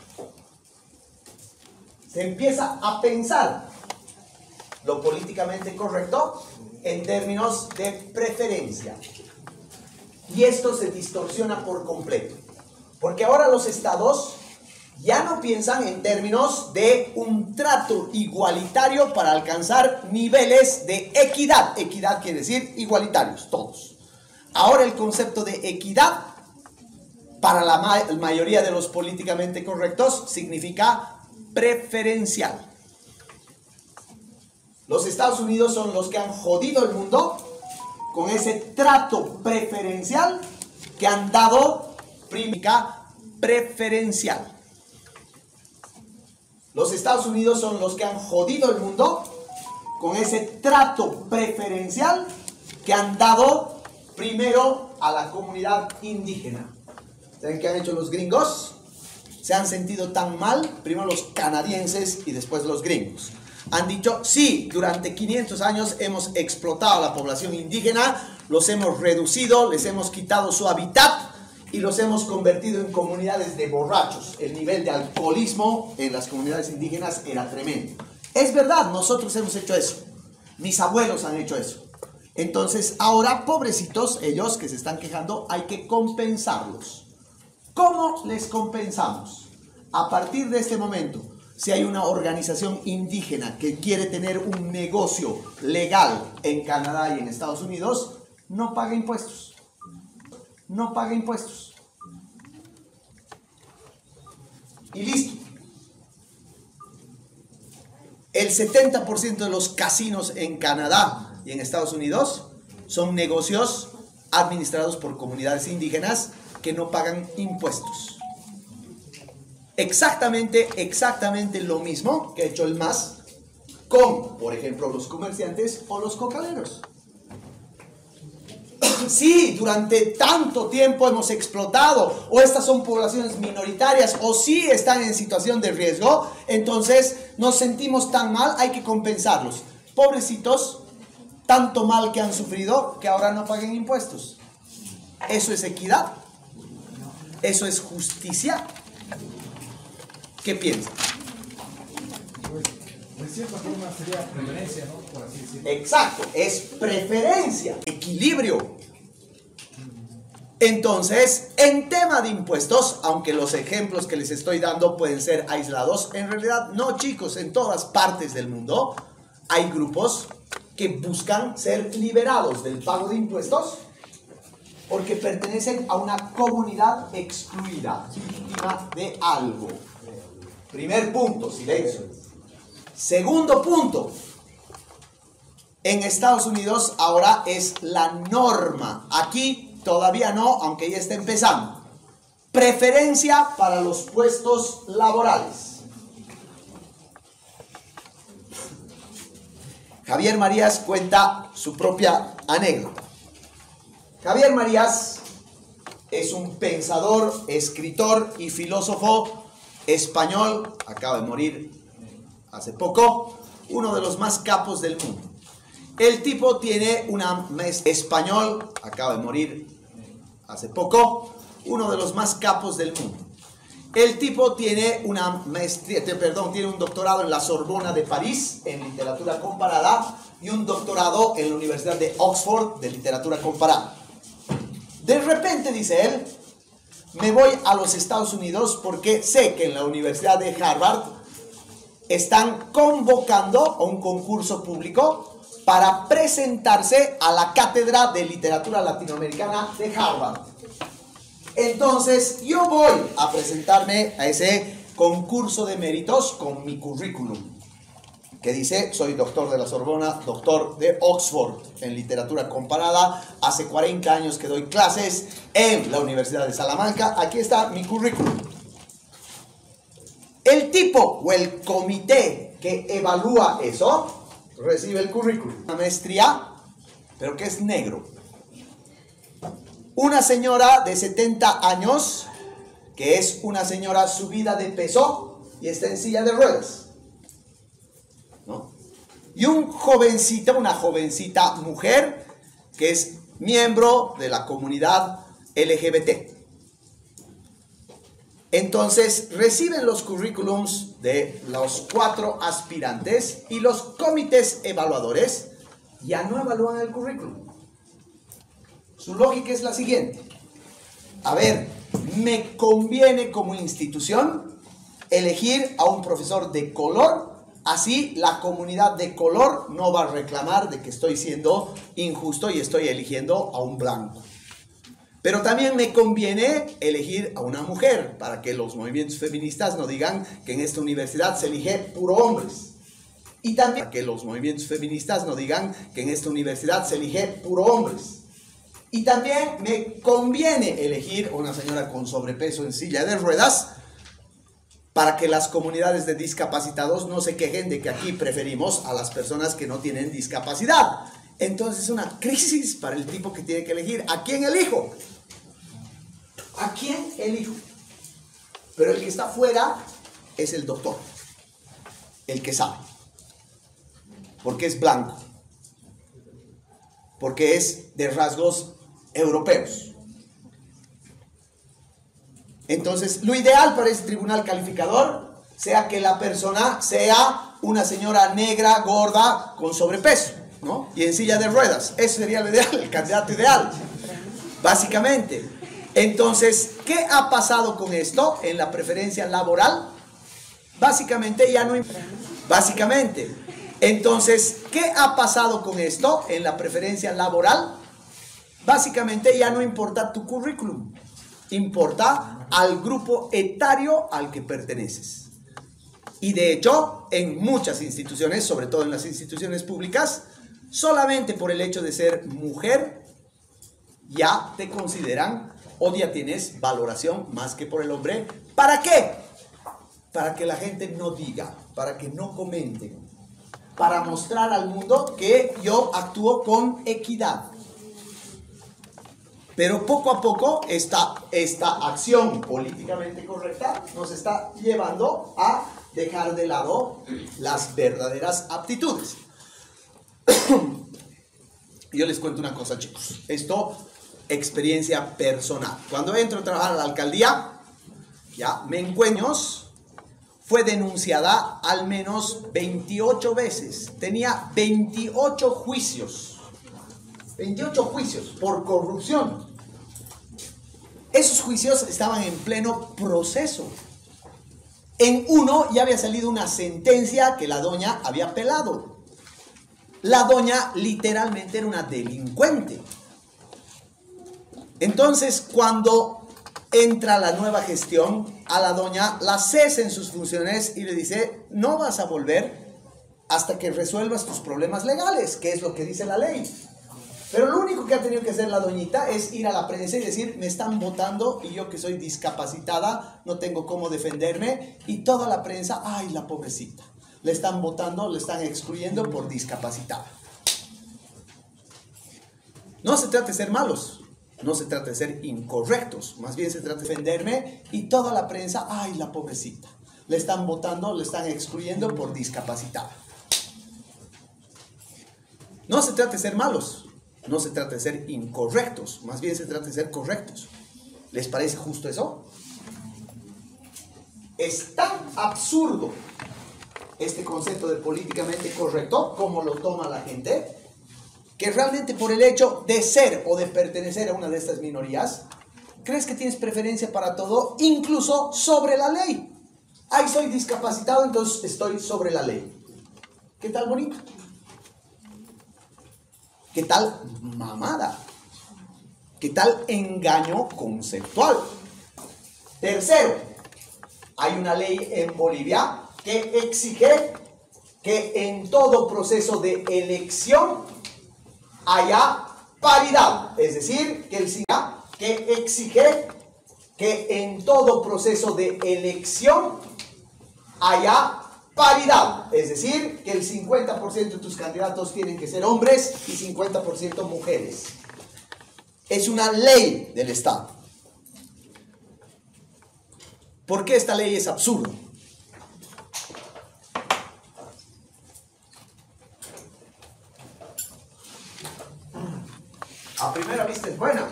se empieza a pensar lo políticamente correcto en términos de preferencia. Y esto se distorsiona por completo. Porque ahora los estados ya no piensan en términos de un trato igualitario para alcanzar niveles de equidad. Equidad quiere decir igualitarios, todos. Ahora el concepto de equidad para la mayoría de los políticamente correctos significa preferencial. Los Estados Unidos son los que han jodido el mundo con ese trato preferencial que han dado preferencial. Los Estados Unidos son los que han jodido el mundo con ese trato preferencial que han dado primero a la comunidad indígena. ¿Saben qué han hecho los gringos? Se han sentido tan mal, primero los canadienses y después los gringos. Han dicho, sí, durante 500 años hemos explotado a la población indígena, los hemos reducido, les hemos quitado su hábitat y los hemos convertido en comunidades de borrachos. El nivel de alcoholismo en las comunidades indígenas era tremendo. Es verdad, nosotros hemos hecho eso. Mis abuelos han hecho eso. Entonces, ahora, pobrecitos, ellos que se están quejando, hay que compensarlos. ¿Cómo les compensamos? A partir de este momento, si hay una organización indígena que quiere tener un negocio legal en Canadá y en Estados Unidos, no paga impuestos. No paga impuestos. Y listo. El 70% de los casinos en Canadá y en Estados Unidos son negocios administrados por comunidades indígenas que no pagan impuestos. Exactamente lo mismo que ha hecho el MAS con, por ejemplo, los comerciantes o los cocaleros. Sí, durante tanto tiempo hemos explotado, o estas son poblaciones minoritarias, o sí están en situación de riesgo, entonces nos sentimos tan mal, hay que compensarlos. Pobrecitos, tanto mal que han sufrido, que ahora no paguen impuestos. ¿Eso es equidad? ¿Eso es justicia? ¿Qué piensan? De cierta forma sería preferencia, ¿no? Por así decirlo. Exacto, es preferencia, equilibrio. Entonces, en tema de impuestos, aunque los ejemplos que les estoy dando pueden ser aislados, en realidad no, chicos, en todas partes del mundo hay grupos que buscan ser liberados del pago de impuestos porque pertenecen a una comunidad excluida, víctima de algo. Primer punto, silencio. Segundo punto, en Estados Unidos ahora es la norma. Aquí todavía no, aunque ya está empezando. Preferencia para los puestos laborales. Javier Marías cuenta su propia anécdota. Javier Marías es un pensador, escritor y filósofo español, acaba de morir hace poco, uno de los más capos del mundo. El tipo tiene una maestría español, acaba de morir hace poco, uno de los más capos del mundo. El tipo tiene una maestría, tiene un doctorado en la Sorbona de París en literatura comparada y un doctorado en la Universidad de Oxford de literatura comparada. De repente, dice él, me voy a los Estados Unidos porque sé que en la Universidad de Harvard están convocando a un concurso público para presentarse a la cátedra de literatura latinoamericana de Harvard. Entonces, yo voy a presentarme a ese concurso de méritos con mi currículum, que dice, soy doctor de la Sorbona, doctor de Oxford en literatura comparada, hace 40 años que doy clases en la Universidad de Salamanca, aquí está mi currículum. El tipo o el comité que evalúa eso, recibe el currículum. Una maestría, pero que es negro. Una señora de 70 años, que es una señora subida de peso y está en silla de ruedas, ¿no? Y un jovencita, una jovencita mujer, que es miembro de la comunidad LGBT. Entonces, reciben los currículums de los 4 aspirantes y los comités evaluadores ya no evalúan el currículum. Su lógica es la siguiente. A ver, me conviene como institución elegir a un profesor de color, así la comunidad de color no va a reclamar de que estoy siendo injusto y estoy eligiendo a un blanco. Pero también me conviene elegir a una mujer para que los movimientos feministas no digan que en esta universidad se elige puro hombres. Y también para que los movimientos feministas no digan que en esta universidad se elige puro hombres. Y también me conviene elegir a una señora con sobrepeso en silla de ruedas para que las comunidades de discapacitados no se quejen de que aquí preferimos a las personas que no tienen discapacidad. Entonces es una crisis para el tipo que tiene que elegir. ¿A quién elijo? ¿A quién elijo? Pero el que está fuera es el doctor, el que sabe, porque es blanco, porque es de rasgos europeos. Entonces, lo ideal para ese tribunal calificador sea que la persona sea una señora negra, gorda, con sobrepeso, ¿no? Y en silla de ruedas. Eso sería lo ideal, el candidato ideal, básicamente. Entonces, ¿qué ha pasado con esto en la preferencia laboral? Básicamente ya no importa. Básicamente. Entonces, ¿qué ha pasado con esto en la preferencia laboral? Básicamente ya no importa tu currículum. Importa al grupo etario al que perteneces. Y de hecho, en muchas instituciones, sobre todo en las instituciones públicas, solamente por el hecho de ser mujer, ya te consideran o ya tienes valoración más que por el hombre. ¿Para qué? Para que la gente no diga, para que no comenten, para mostrar al mundo que yo actúo con equidad. Pero poco a poco esta acción políticamente correcta nos está llevando a dejar de lado las verdaderas aptitudes. Yo les cuento una cosa, chicos. Esto, experiencia personal. Cuando entro a trabajar a la alcaldía, ya me encuentro, fue denunciada al menos 28 veces. Tenía 28 juicios. 28 juicios por corrupción. Esos juicios estaban en pleno proceso. En uno ya había salido una sentencia que la doña había apelado. La doña literalmente era una delincuente. Entonces, cuando entra la nueva gestión, a la doña la cesa en sus funciones y le dice, no vas a volver hasta que resuelvas tus problemas legales, que es lo que dice la ley. Pero lo único que ha tenido que hacer la doñita es ir a la prensa y decir, me están votando y yo que soy discapacitada, no tengo cómo defenderme. Y toda la prensa, ay, la pobrecita, le están votando, le están excluyendo por discapacitada. No se trata de ser malos, no se trata de ser incorrectos, más bien se trata de defenderme y toda la prensa, ay, la pobrecita, le están votando, le están excluyendo por discapacitada. No se trata de ser malos, no se trata de ser incorrectos, más bien se trata de ser correctos. ¿Les parece justo eso? Es tan absurdo este concepto de políticamente correcto como lo toma la gente, que realmente por el hecho de ser o de pertenecer a una de estas minorías, crees que tienes preferencia para todo, incluso sobre la ley. Ay, soy discapacitado, entonces estoy sobre la ley. ¿Qué tal bonito? ¿Qué tal mamada? ¿Qué tal engaño conceptual? Tercero, hay una ley en Bolivia que exige que en todo proceso de elección haya paridad. Es decir, que exige que en todo proceso de elección haya paridad, es decir, que el 50% de tus candidatos tienen que ser hombres y 50% mujeres. Es una ley del Estado. ¿Por qué esta ley es absurda? A primera vista es buena.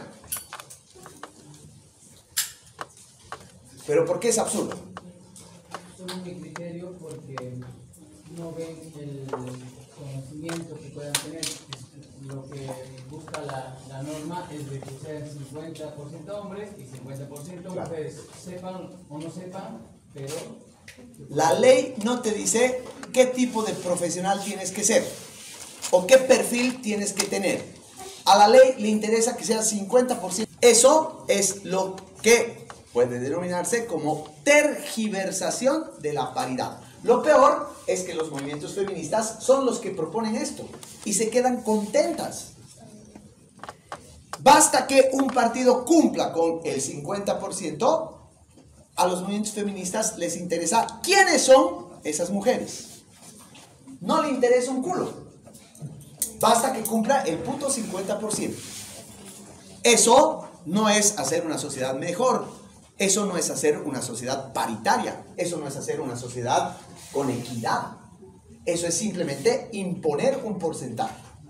¿Pero por qué es absurda? Según mi criterio, porque no ven el conocimiento que puedan tener. Lo que busca la norma es de que sean 50% hombres y 50% mujeres, sepan o no sepan, pero... La ley no te dice qué tipo de profesional tienes que ser o qué perfil tienes que tener. A la ley le interesa que sea 50%. Eso es lo que puede denominarse como tergiversación de la paridad. Lo peor es que los movimientos feministas son los que proponen esto y se quedan contentas. Basta que un partido cumpla con el 50%, a los movimientos feministas les interesa quiénes son esas mujeres. No le interesa un culo. Basta que cumpla el puto 50%. Eso no es hacer una sociedad mejor. Eso no es hacer una sociedad paritaria. Eso no es hacer una sociedad con equidad. Eso es simplemente imponer un porcentaje.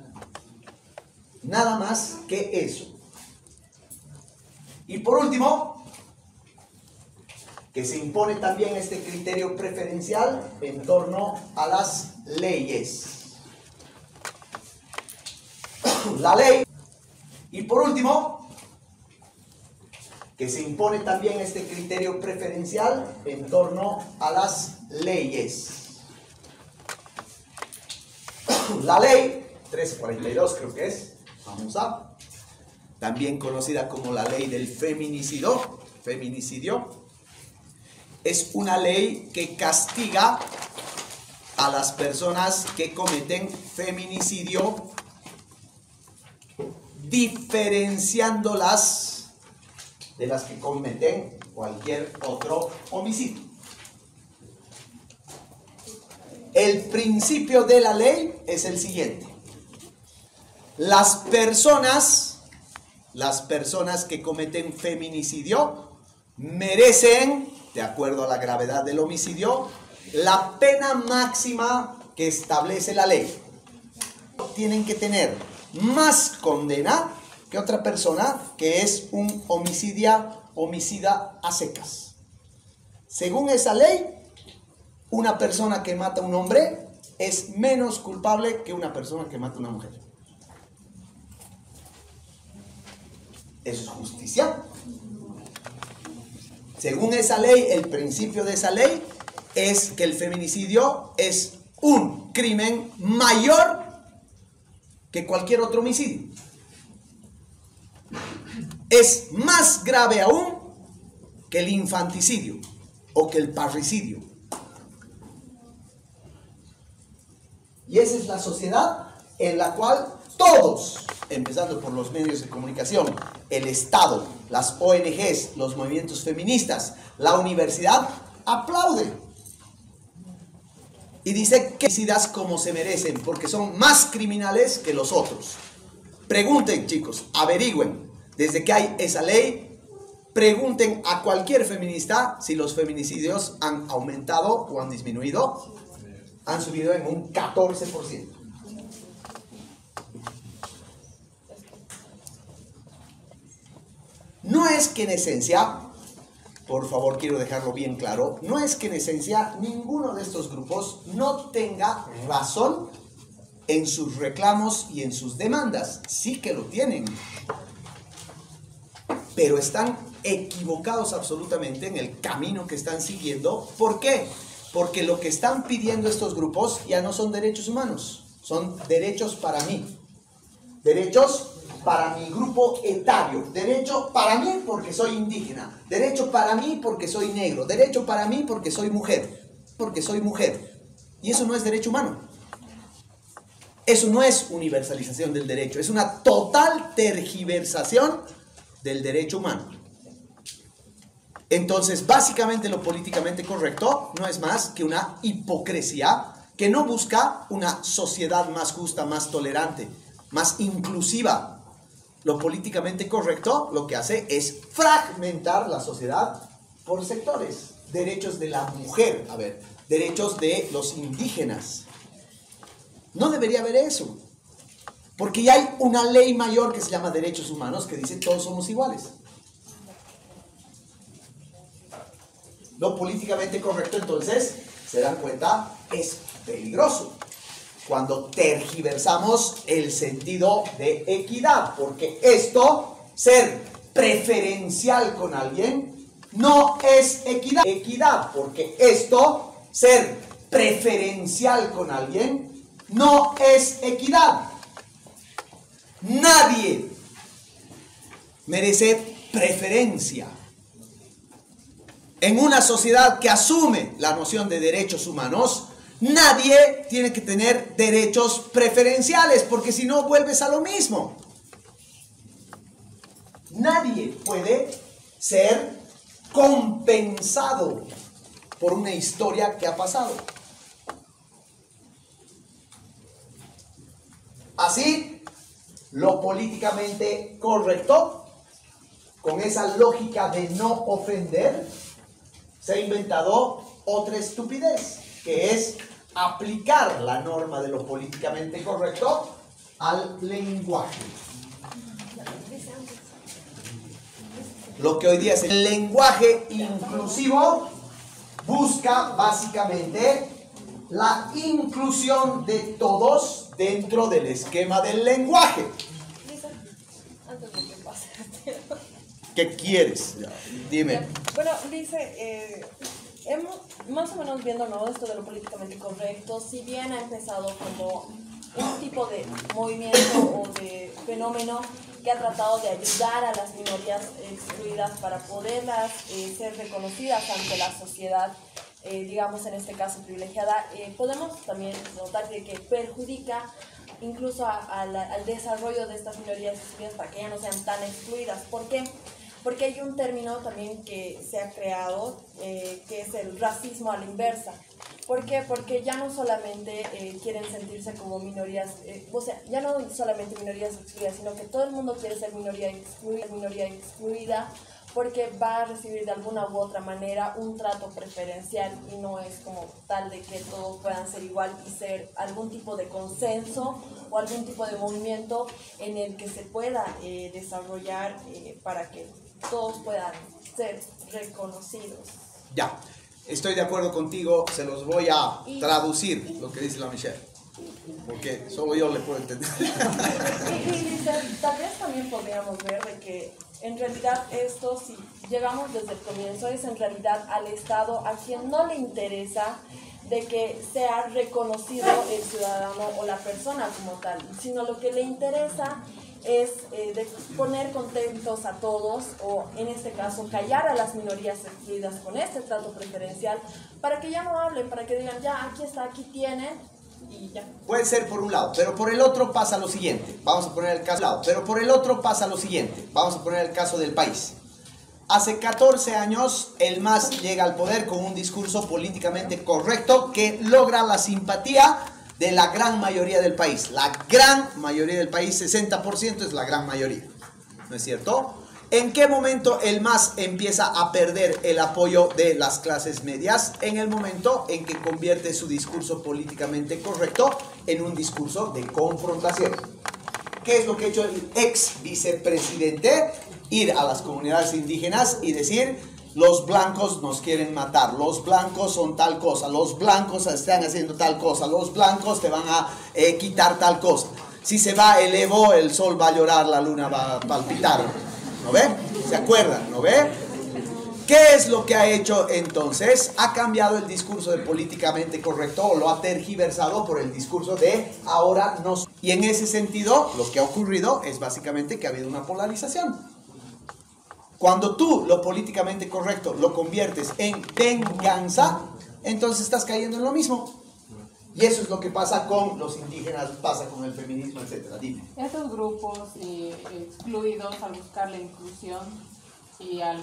Nada más que eso. Y por último, que se impone también este criterio preferencial en torno a las leyes. La ley. Y por último, que se impone también este criterio preferencial en torno a las leyes. La ley 1342 creo que es, famosa, también conocida como la ley del feminicidio, es una ley que castiga a las personas que cometen feminicidio, diferenciándolas de las que cometen cualquier otro homicidio. El principio de la ley es el siguiente: las personas que cometen feminicidio merecen, de acuerdo a la gravedad del homicidio, la pena máxima que establece la ley. Tienen que tener más condena que otra persona que es un homicida a secas. Según esa ley, una persona que mata a un hombre es menos culpable que una persona que mata a una mujer. ¿Eso es justicia? Según esa ley, el principio de esa ley es que el feminicidio es un crimen mayor que cualquier otro homicidio. Es más grave aún que el infanticidio o que el parricidio. Y esa es la sociedad en la cual todos, empezando por los medios de comunicación, el Estado, las ONGs, los movimientos feministas, la universidad, aplauden. Y dice que decidas como se merecen, porque son más criminales que los otros. Pregunten, chicos, averigüen. Desde que hay esa ley, pregunten a cualquier feminista si los feminicidios han aumentado o han disminuido. Han subido en un 14%. No es que en esencia, por favor quiero dejarlo bien claro, no es que en esencia ninguno de estos grupos no tenga razón en sus reclamos y en sus demandas. Sí que lo tienen. Pero están equivocados absolutamente en el camino que están siguiendo. ¿Por qué? Porque lo que están pidiendo estos grupos ya no son derechos humanos, son derechos para mí. Derechos para mi grupo etario, derecho para mí porque soy indígena, derecho para mí porque soy negro, derecho para mí porque soy mujer. Y eso no es derecho humano. Eso no es universalización del derecho, es una total tergiversación del derecho humano. Entonces, básicamente lo políticamente correcto no es más que una hipocresía que no busca una sociedad más justa, más tolerante, más inclusiva. Lo políticamente correcto lo que hace es fragmentar la sociedad por sectores. Derechos de la mujer, derechos de los indígenas. No debería haber eso. Porque ya hay una ley mayor que se llama derechos humanos que dice todos somos iguales. Lo políticamente correcto, entonces, se dan cuenta, es peligroso. Cuando tergiversamos el sentido de equidad, porque esto, ser preferencial con alguien, no es equidad. Equidad, porque esto, ser preferencial con alguien, no es equidad. Nadie merece preferencia. En una sociedad que asume la noción de derechos humanos, nadie tiene que tener derechos preferenciales, porque si no vuelves a lo mismo. Nadie puede ser compensado por una historia que ha pasado. Así, lo políticamente correcto, con esa lógica de no ofender, se ha inventado otra estupidez, que es aplicar la norma de lo políticamente correcto al lenguaje. Lo que hoy día es el lenguaje inclusivo busca básicamente la inclusión de todos dentro del esquema del lenguaje. Antes de que pase. ¿Qué quieres? Dime. Bueno, dice, hemos más o menos viendo, ¿no?, esto de lo políticamente correcto, si bien ha empezado como un tipo de movimiento o de fenómeno que ha tratado de ayudar a las minorías excluidas para poderlas ser reconocidas ante la sociedad, digamos en este caso privilegiada, podemos también notar de que perjudica incluso al desarrollo de estas minorías excluidas para que ya no sean tan excluidas. ¿Por qué? Porque hay un término también que se ha creado, que es el racismo a la inversa. ¿Por qué? Porque ya no solamente quieren sentirse como minorías, o sea, ya no solamente minorías excluidas, sino que todo el mundo quiere ser minoría excluida, porque va a recibir de alguna u otra manera un trato preferencial y no es como tal de que todos puedan ser igual y ser algún tipo de consenso o algún tipo de movimiento en el que se pueda desarrollar para que todos puedan ser reconocidos. Ya, estoy de acuerdo contigo, se los voy a traducir lo que dice la Michelle. porque solo yo le puedo entender. Y tal vez también podríamos ver de que en realidad esto, si llegamos desde el comienzo, es en realidad al Estado a quien no le interesa de que sea reconocido el ciudadano o la persona como tal, sino lo que le interesa es de poner contentos a todos, o en este caso callar a las minorías excluidas con este trato preferencial, para que ya no hablen, para que digan, ya, aquí está, aquí tienen, y ya. Puede ser por un lado, pero por el otro pasa lo siguiente. Vamos a poner el caso, Vamos a poner el caso del país. Hace 14 años, el MAS llega al poder con un discurso políticamente correcto que logra la simpatía de la gran mayoría del país. La gran mayoría del país, 60% es la gran mayoría, ¿no es cierto? ¿En qué momento el MAS empieza a perder el apoyo de las clases medias? En el momento en que convierte su discurso políticamente correcto en un discurso de confrontación. ¿Qué es lo que ha hecho el ex vicepresidente? Ir a las comunidades indígenas y decir: los blancos nos quieren matar, los blancos son tal cosa, los blancos están haciendo tal cosa, los blancos te van a quitar tal cosa. Si se va el Evo, el sol va a llorar, la luna va a palpitar. ¿No ve? ¿Se acuerdan? ¿No ve? ¿Qué es lo que ha hecho entonces? Ha cambiado el discurso de políticamente correcto, o lo ha tergiversado por el discurso de ahora no. Y en ese sentido, lo que ha ocurrido es básicamente que ha habido una polarización. Cuando tú lo políticamente correcto lo conviertes en venganza, entonces estás cayendo en lo mismo. Y eso es lo que pasa con los indígenas, pasa con el feminismo, etc. Dime. Estos grupos excluidos, al buscar la inclusión y al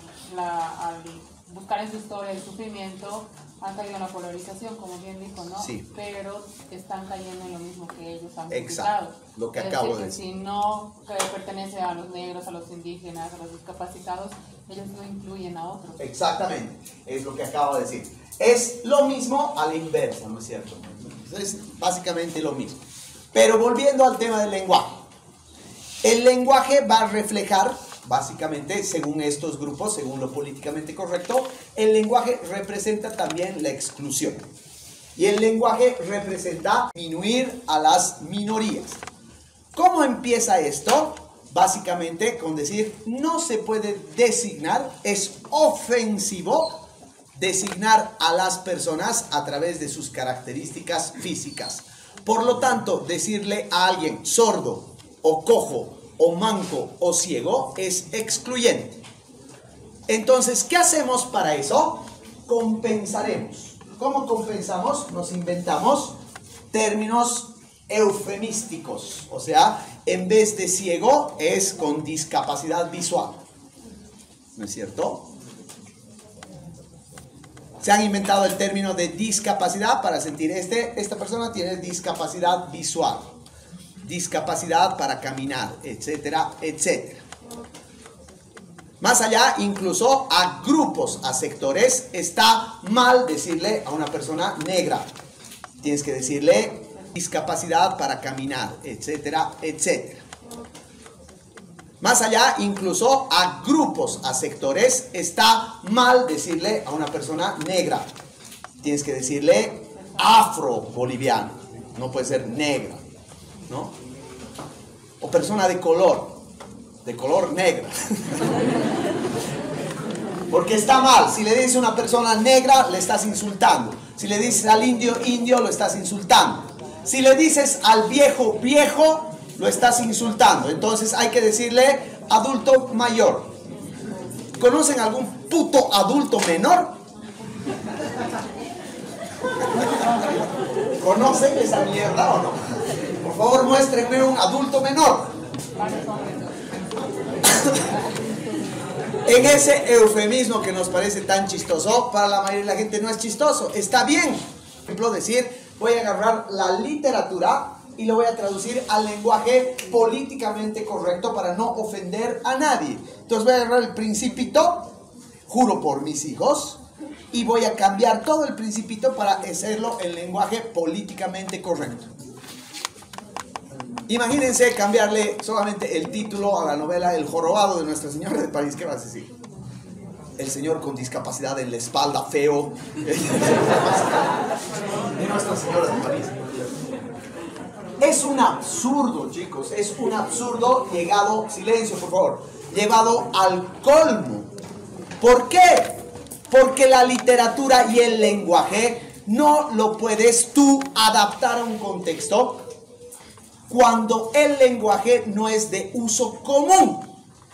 buscar en su historia el sufrimiento, han caído en la polarización, como bien dijo, ¿no? Sí. Pero están cayendo en lo mismo que ellos han Exacto, lo que acabo de decir. Si no pertenece a los negros, a los indígenas, a los discapacitados, ellos no incluyen a otros. Exactamente, es lo que acabo de decir. Es lo mismo a la inversa, ¿no es cierto? Es básicamente lo mismo. Pero volviendo al tema del lenguaje. El lenguaje va a reflejar, básicamente, según estos grupos, según lo políticamente correcto, el lenguaje representa también la exclusión. Y el lenguaje representa disminuir a las minorías. ¿Cómo empieza esto? Básicamente con decir, no se puede designar, es ofensivo designar a las personas a través de sus características físicas. Por lo tanto, decirle a alguien sordo o cojo o manco o ciego es excluyente. Entonces, ¿qué hacemos para eso? Compensaremos. ¿Cómo compensamos? Nos inventamos términos eufemísticos. O sea, en vez de ciego es con discapacidad visual. ¿No es cierto? Se han inventado el término de discapacidad para sentir esta persona tiene discapacidad visual, discapacidad para caminar, etcétera, etcétera. Más allá, incluso a grupos, a sectores, está mal decirle a una persona negra. Tienes que decirle discapacidad para caminar, etcétera, etcétera. Más allá, incluso a grupos, a sectores, está mal decirle a una persona negra. Tienes que decirle afro-boliviano, no puede ser negra, ¿no? O persona de color negra. Porque está mal. Si le dices a una persona negra, le estás insultando. Si le dices al indio, indio, lo estás insultando. Si le dices al viejo, viejo, lo estás insultando. Entonces hay que decirle adulto mayor. ¿Conocen algún puto adulto menor? ¿Conocen esa mierda o no? Por favor, muéstrenme un adulto menor. En ese eufemismo que nos parece tan chistoso, para la mayoría de la gente no es chistoso. Está bien. Por ejemplo, decir, voy a agarrar la literatura y lo voy a traducir al lenguaje políticamente correcto para no ofender a nadie. Entonces voy a agarrar el principito, juro por mis hijos, y voy a cambiar todo el principito para hacerlo en lenguaje políticamente correcto. Imagínense cambiarle solamente el título a la novela El jorobado de Nuestra Señora de París. ¿Qué vas a decir? El señor con discapacidad en la espalda, feo. De Nuestra Señora de París. Es un absurdo, chicos, es un absurdo llegado, silencio por favor, llevado al colmo. ¿Por qué? Porque la literatura y el lenguaje no lo puedes tú adaptar a un contexto cuando el lenguaje no es de uso común.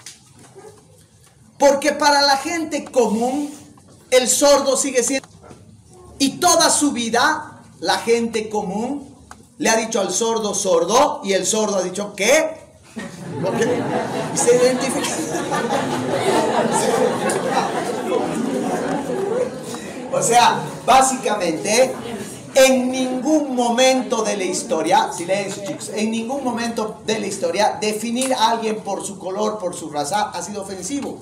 Porque para la gente común, el sordo sigue siendo... Y toda su vida, la gente común le ha dicho al sordo sordo, y el sordo ha dicho ¿qué? Porque se identifica. O sea, básicamente, en ningún momento de la historia, silencio chicos, en ningún momento de la historia, definir a alguien por su color, por su raza, ha sido ofensivo.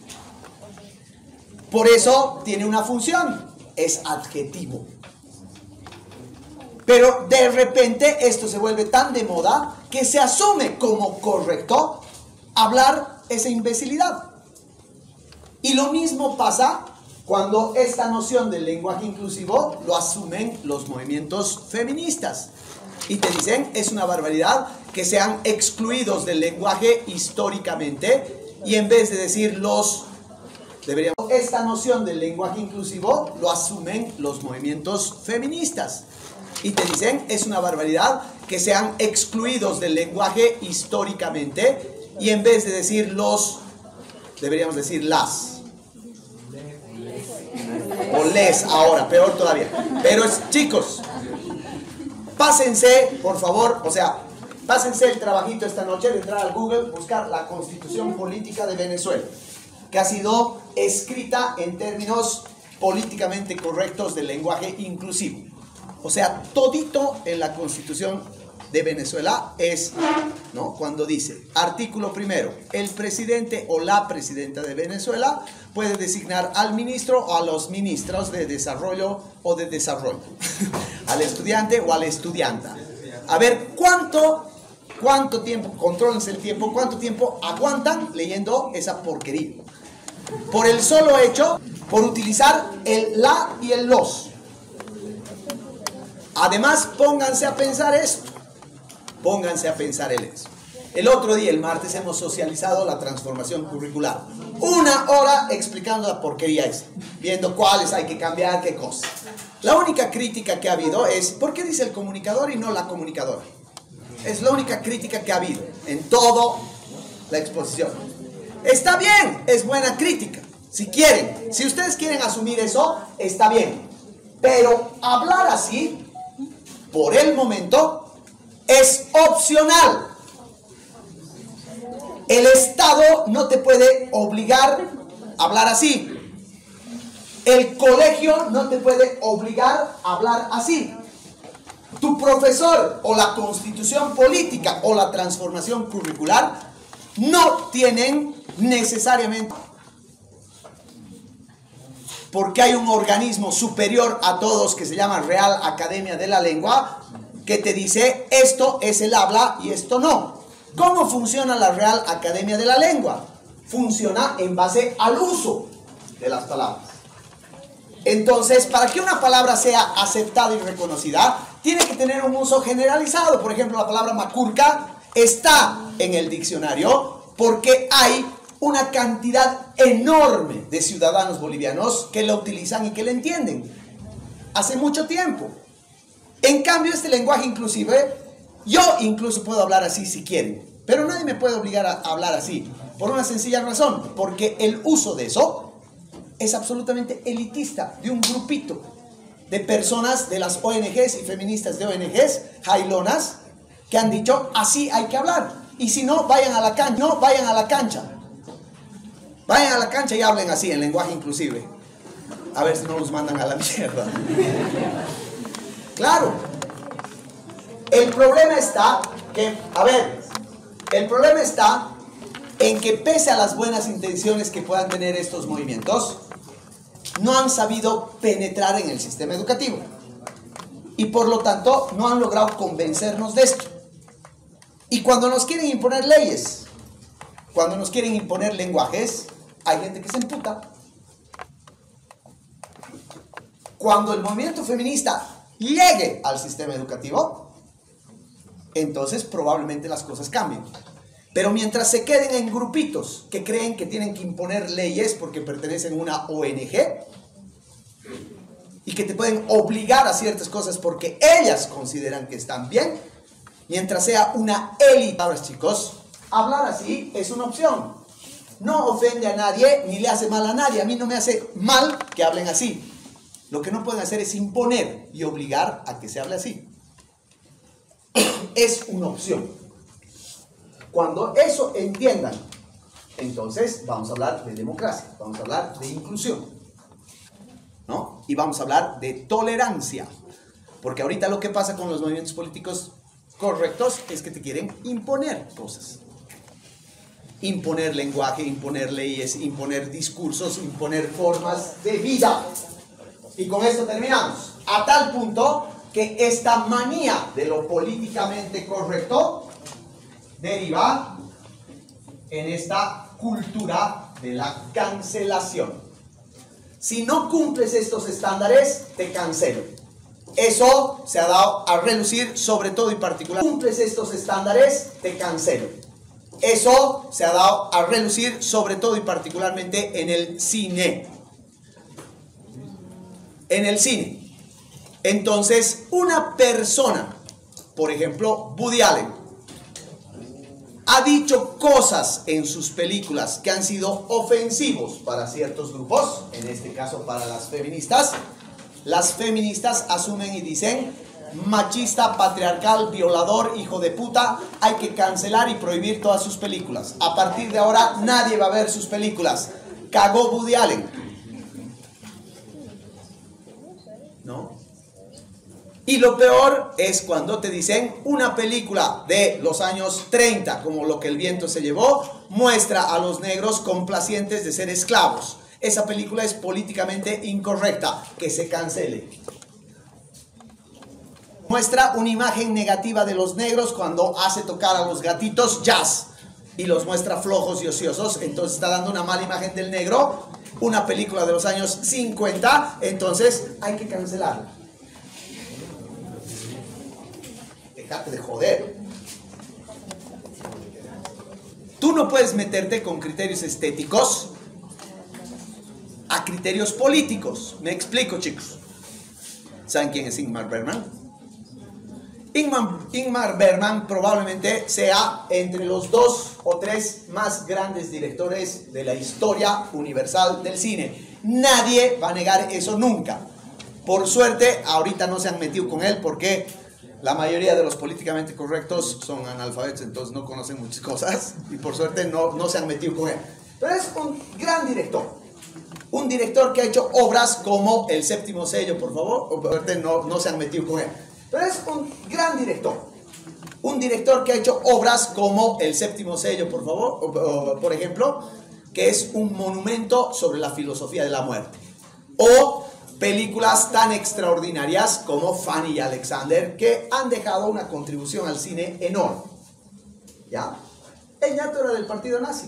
Por eso tiene una función, es adjetivo. Pero de repente esto se vuelve tan de moda que se asume como correcto hablar esa imbecilidad. Y lo mismo pasa cuando esta noción del lenguaje inclusivo lo asumen los movimientos feministas. Y te dicen, es una barbaridad que sean excluidos del lenguaje históricamente y en vez de decir los... Deberíamos... Esta noción del lenguaje inclusivo lo asumen los movimientos feministas. Y te dicen, es una barbaridad que sean excluidos del lenguaje históricamente y en vez de decir los, deberíamos decir las. O les ahora, peor todavía. Pero chicos, pásense, por favor, o sea, pásense el trabajito esta noche de entrar al Google, buscar la Constitución Política de Venezuela, que ha sido escrita en términos políticamente correctos del lenguaje inclusivo. O sea, todito en la Constitución de Venezuela es, ¿no? Cuando dice, artículo primero, el presidente o la presidenta de Venezuela puede designar al ministro o a los ministros de desarrollo o de desarrollo, al estudiante o a la estudianta. A ver, ¿cuánto tiempo, contrólense el tiempo, cuánto tiempo aguantan leyendo esa porquería? Por el solo hecho, por utilizar el la y el los. Además, pónganse a pensar esto. Pónganse a pensar en eso. El otro día, el martes, hemos socializado la transformación curricular. 1 hora explicando la porquería esa. Viendo cuáles hay que cambiar, qué cosas. La única crítica que ha habido es, ¿por qué dice el comunicador y no la comunicadora? Es la única crítica que ha habido en toda la exposición. Está bien, es buena crítica. Si quieren, si ustedes quieren asumir eso, está bien. Pero hablar así... por el momento, es opcional. El Estado no te puede obligar a hablar así. El colegio no te puede obligar a hablar así. Tu profesor o la constitución política o la transformación curricular no tienen necesariamente... porque hay un organismo superior a todos que se llama Real Academia de la Lengua, que te dice esto es el habla y esto no. ¿Cómo funciona la Real Academia de la Lengua? Funciona en base al uso de las palabras. Entonces, para que una palabra sea aceptada y reconocida, tiene que tener un uso generalizado. Por ejemplo, la palabra macurca está en el diccionario porque hay una cantidad enorme de ciudadanos bolivianos que la utilizan y que la entienden hace mucho tiempo. En cambio, este lenguaje inclusive, yo incluso puedo hablar así si quieren, pero nadie me puede obligar a hablar así, por una sencilla razón, porque el uso de eso es absolutamente elitista, de un grupito de personas de las ONGs y feministas de ONGs, jailonas, que han dicho así hay que hablar, y si no, vayan a la cancha, no, vayan a la cancha. Vayan a la cancha y hablen así, en lenguaje inclusive. A ver si no los mandan a la mierda. Claro. El problema está que, el problema está en que pese a las buenas intenciones que puedan tener estos movimientos, no han sabido penetrar en el sistema educativo. Y por lo tanto, no han logrado convencernos de esto. Y cuando nos quieren imponer leyes, cuando nos quieren imponer lenguajes, hay gente que se emputa. Cuando el movimiento feminista llegue al sistema educativo, entonces probablemente las cosas cambien. Pero mientras se queden en grupitos que creen que tienen que imponer leyes porque pertenecen a una ONG y que te pueden obligar a ciertas cosas porque ellas consideran que están bien, mientras sea una élite. Ahora, chicos, hablar así es una opción. No ofende a nadie ni le hace mal a nadie. A mí no me hace mal que hablen así. Lo que no pueden hacer es imponer y obligar a que se hable así. Es una opción. Cuando eso entiendan, entonces vamos a hablar de democracia, vamos a hablar de inclusión, ¿no? Y vamos a hablar de tolerancia. Porque ahorita lo que pasa con los movimientos políticos correctos es que te quieren imponer cosas. Imponer lenguaje, imponer leyes, imponer discursos, imponer formas de vida. Y con esto terminamos. A tal punto que esta manía de lo políticamente correcto deriva en esta cultura de la cancelación. Si no cumples estos estándares, te cancelo. Eso se ha dado a relucir sobre todo y particular. Si cumples estos estándares, te cancelo. Eso se ha dado a relucir sobre todo y particularmente en el cine. En el cine. Entonces, una persona, por ejemplo, Woody Allen, ha dicho cosas en sus películas que han sido ofensivos para ciertos grupos, en este caso para las feministas. Las feministas asumen y dicen: machista, patriarcal, violador, hijo de puta, hay que cancelar y prohibir todas sus películas. A partir de ahora nadie va a ver sus películas. Cagó Woody Allen, ¿no? Y lo peor es cuando te dicen una película de los años 30, como Lo que el viento se llevó, muestra a los negros complacientes de ser esclavos. Esa película es políticamente incorrecta, que se cancele. Muestra una imagen negativa de los negros cuando hace tocar a los gatitos jazz y los muestra flojos y ociosos, entonces está dando una mala imagen del negro. Una película de los años 50, entonces hay que cancelarla. Déjate de joder. Tú no puedes meterte con criterios estéticos a criterios políticos. Me explico, chicos. ¿Saben quién es Ingmar Bergman? Ingmar Bergman probablemente sea entre los 2 o 3 más grandes directores de la historia universal del cine. Nadie va a negar eso nunca. Por suerte, ahorita no se han metido con él porque la mayoría de los políticamente correctos son analfabetos, entonces no conocen muchas cosas. Y por suerte no se han metido con él. Pero es un gran director. Un director que ha hecho obras como El Séptimo Sello, por favor. Por suerte no se han metido con él. Pero es un gran director. Un director que ha hecho obras como El Séptimo Sello, por favor, por ejemplo, que es un monumento sobre la filosofía de la muerte. O películas tan extraordinarias como Fanny y Alexander, que han dejado una contribución al cine enorme. ¿Ya? El ñato era del partido nazi.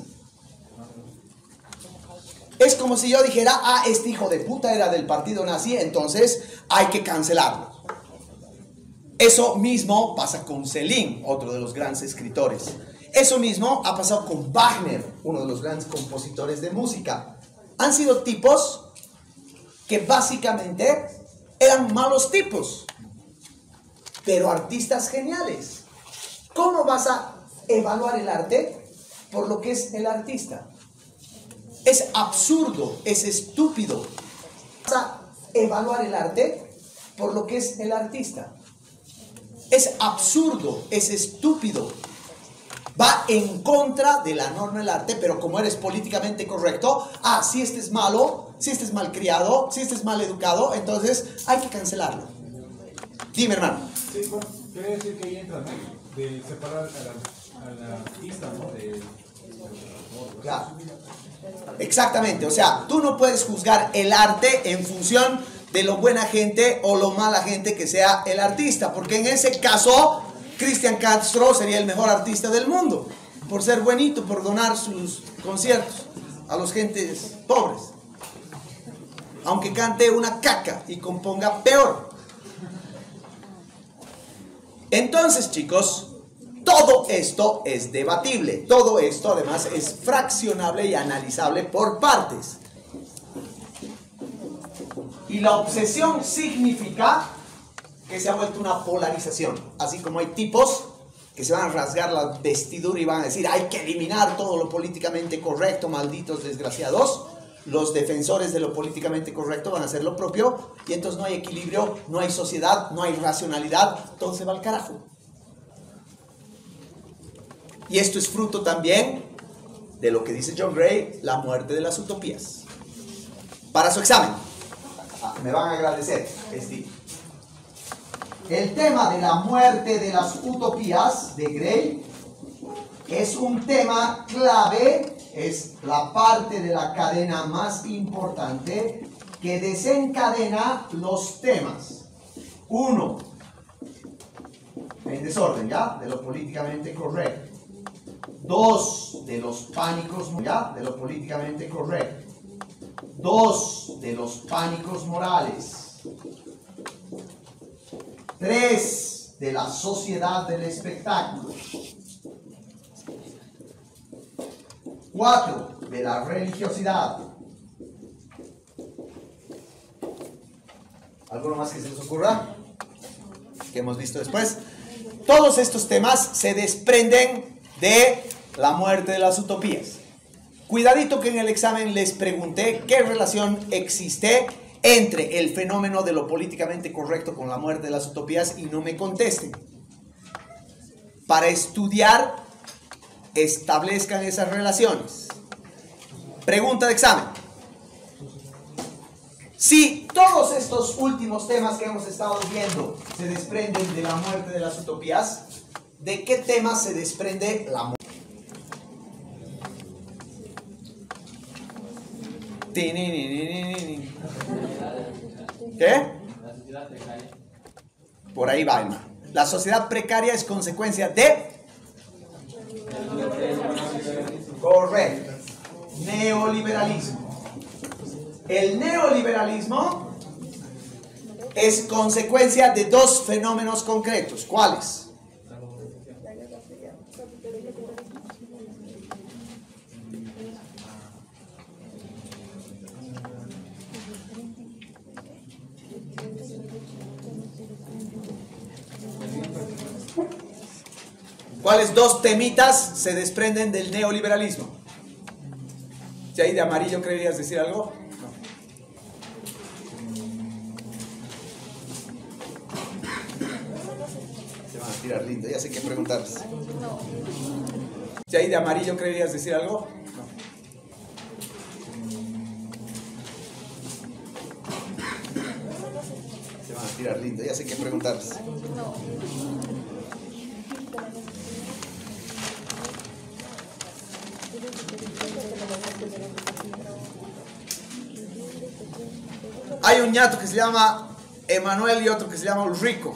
Es como si yo dijera: este hijo de puta era del partido nazi, entonces hay que cancelarlo. Eso mismo pasa con Celine, otro de los grandes escritores. Eso mismo ha pasado con Wagner, uno de los grandes compositores de música. Han sido tipos que básicamente eran malos tipos, pero artistas geniales. ¿Cómo vas a evaluar el arte? Por lo que es el artista. Es absurdo, es estúpido. Vas a evaluar el arte por lo que es el artista. Es absurdo, es estúpido. Va en contra de la norma del arte, pero como eres políticamente correcto, si este es malo, si este es malcriado, si este es mal educado, entonces hay que cancelarlo. Dime, hermano. Sí, bueno, quiere decir que ahí entra, ¿no? De separar al artista, ¿no? Claro. Exactamente, o sea, tú no puedes juzgar el arte en función de lo buena gente o lo mala gente que sea el artista, porque en ese caso Cristian Castro sería el mejor artista del mundo, por ser buenito, por donar sus conciertos a los gentes pobres, aunque cante una caca y componga peor. Entonces, chicos, Todo esto es debatible, todo esto además es fraccionable y analizable por partes. Y la obsesión significa que se ha vuelto una polarización, así como hay tipos que se van a rasgar la vestidura y van a decir hay que eliminar todo lo políticamente correcto, malditos desgraciados. Los defensores de lo políticamente correcto van a hacer lo propio y entonces no hay equilibrio, no hay sociedad, no hay racionalidad, todo se va al carajo. Y esto es fruto también de lo que dice John Gray, la muerte de las utopías. Para su examen, me van a agradecer, Steve. El tema de la muerte de las utopías de Gray es un tema clave, es la parte de la cadena más importante que desencadena los temas. 1, en desorden, ¿ya? De lo políticamente correcto. 2, de los pánicos, ¿ya? De lo políticamente correcto. 2, de los pánicos morales. 3, de la sociedad del espectáculo. 4, de la religiosidad. ¿Alguno más que se les ocurra? Que hemos visto después. Todos estos temas se desprenden de la muerte de las utopías. Cuidadito que en el examen les pregunté qué relación existe entre el fenómeno de lo políticamente correcto con la muerte de las utopías y no me contesten. Para estudiar, establezcan esas relaciones. Pregunta de examen. Si todos estos últimos temas que hemos estado viendo se desprenden de la muerte de las utopías, ¿de qué temas se desprende la muerte? ¿Qué? Por ahí va, hermano. La sociedad precaria es consecuencia de... Correcto. Neoliberalismo. El neoliberalismo es consecuencia de dos fenómenos concretos. ¿Cuáles? ¿Cuáles dos temitas se desprenden del neoliberalismo? Si ahí de amarillo querías decir algo. Se van a tirar lindo, ya sé qué preguntarles. Si ahí de amarillo querías decir algo. Se van a tirar lindo, ya sé qué preguntarles. Hay un ñato que se llama Emanuel y otro que se llama Ulrico.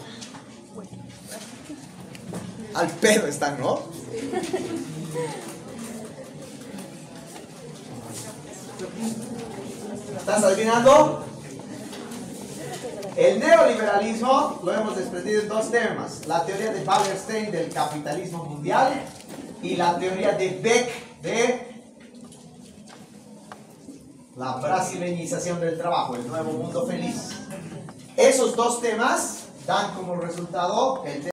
Al pedo están, ¿no? ¿Estás adivinando? El neoliberalismo lo hemos desprendido en dos temas. La teoría de Wallerstein del capitalismo mundial y la teoría de Beck de la brasileñización del trabajo, el nuevo mundo feliz. Esos dos temas dan como resultado el tema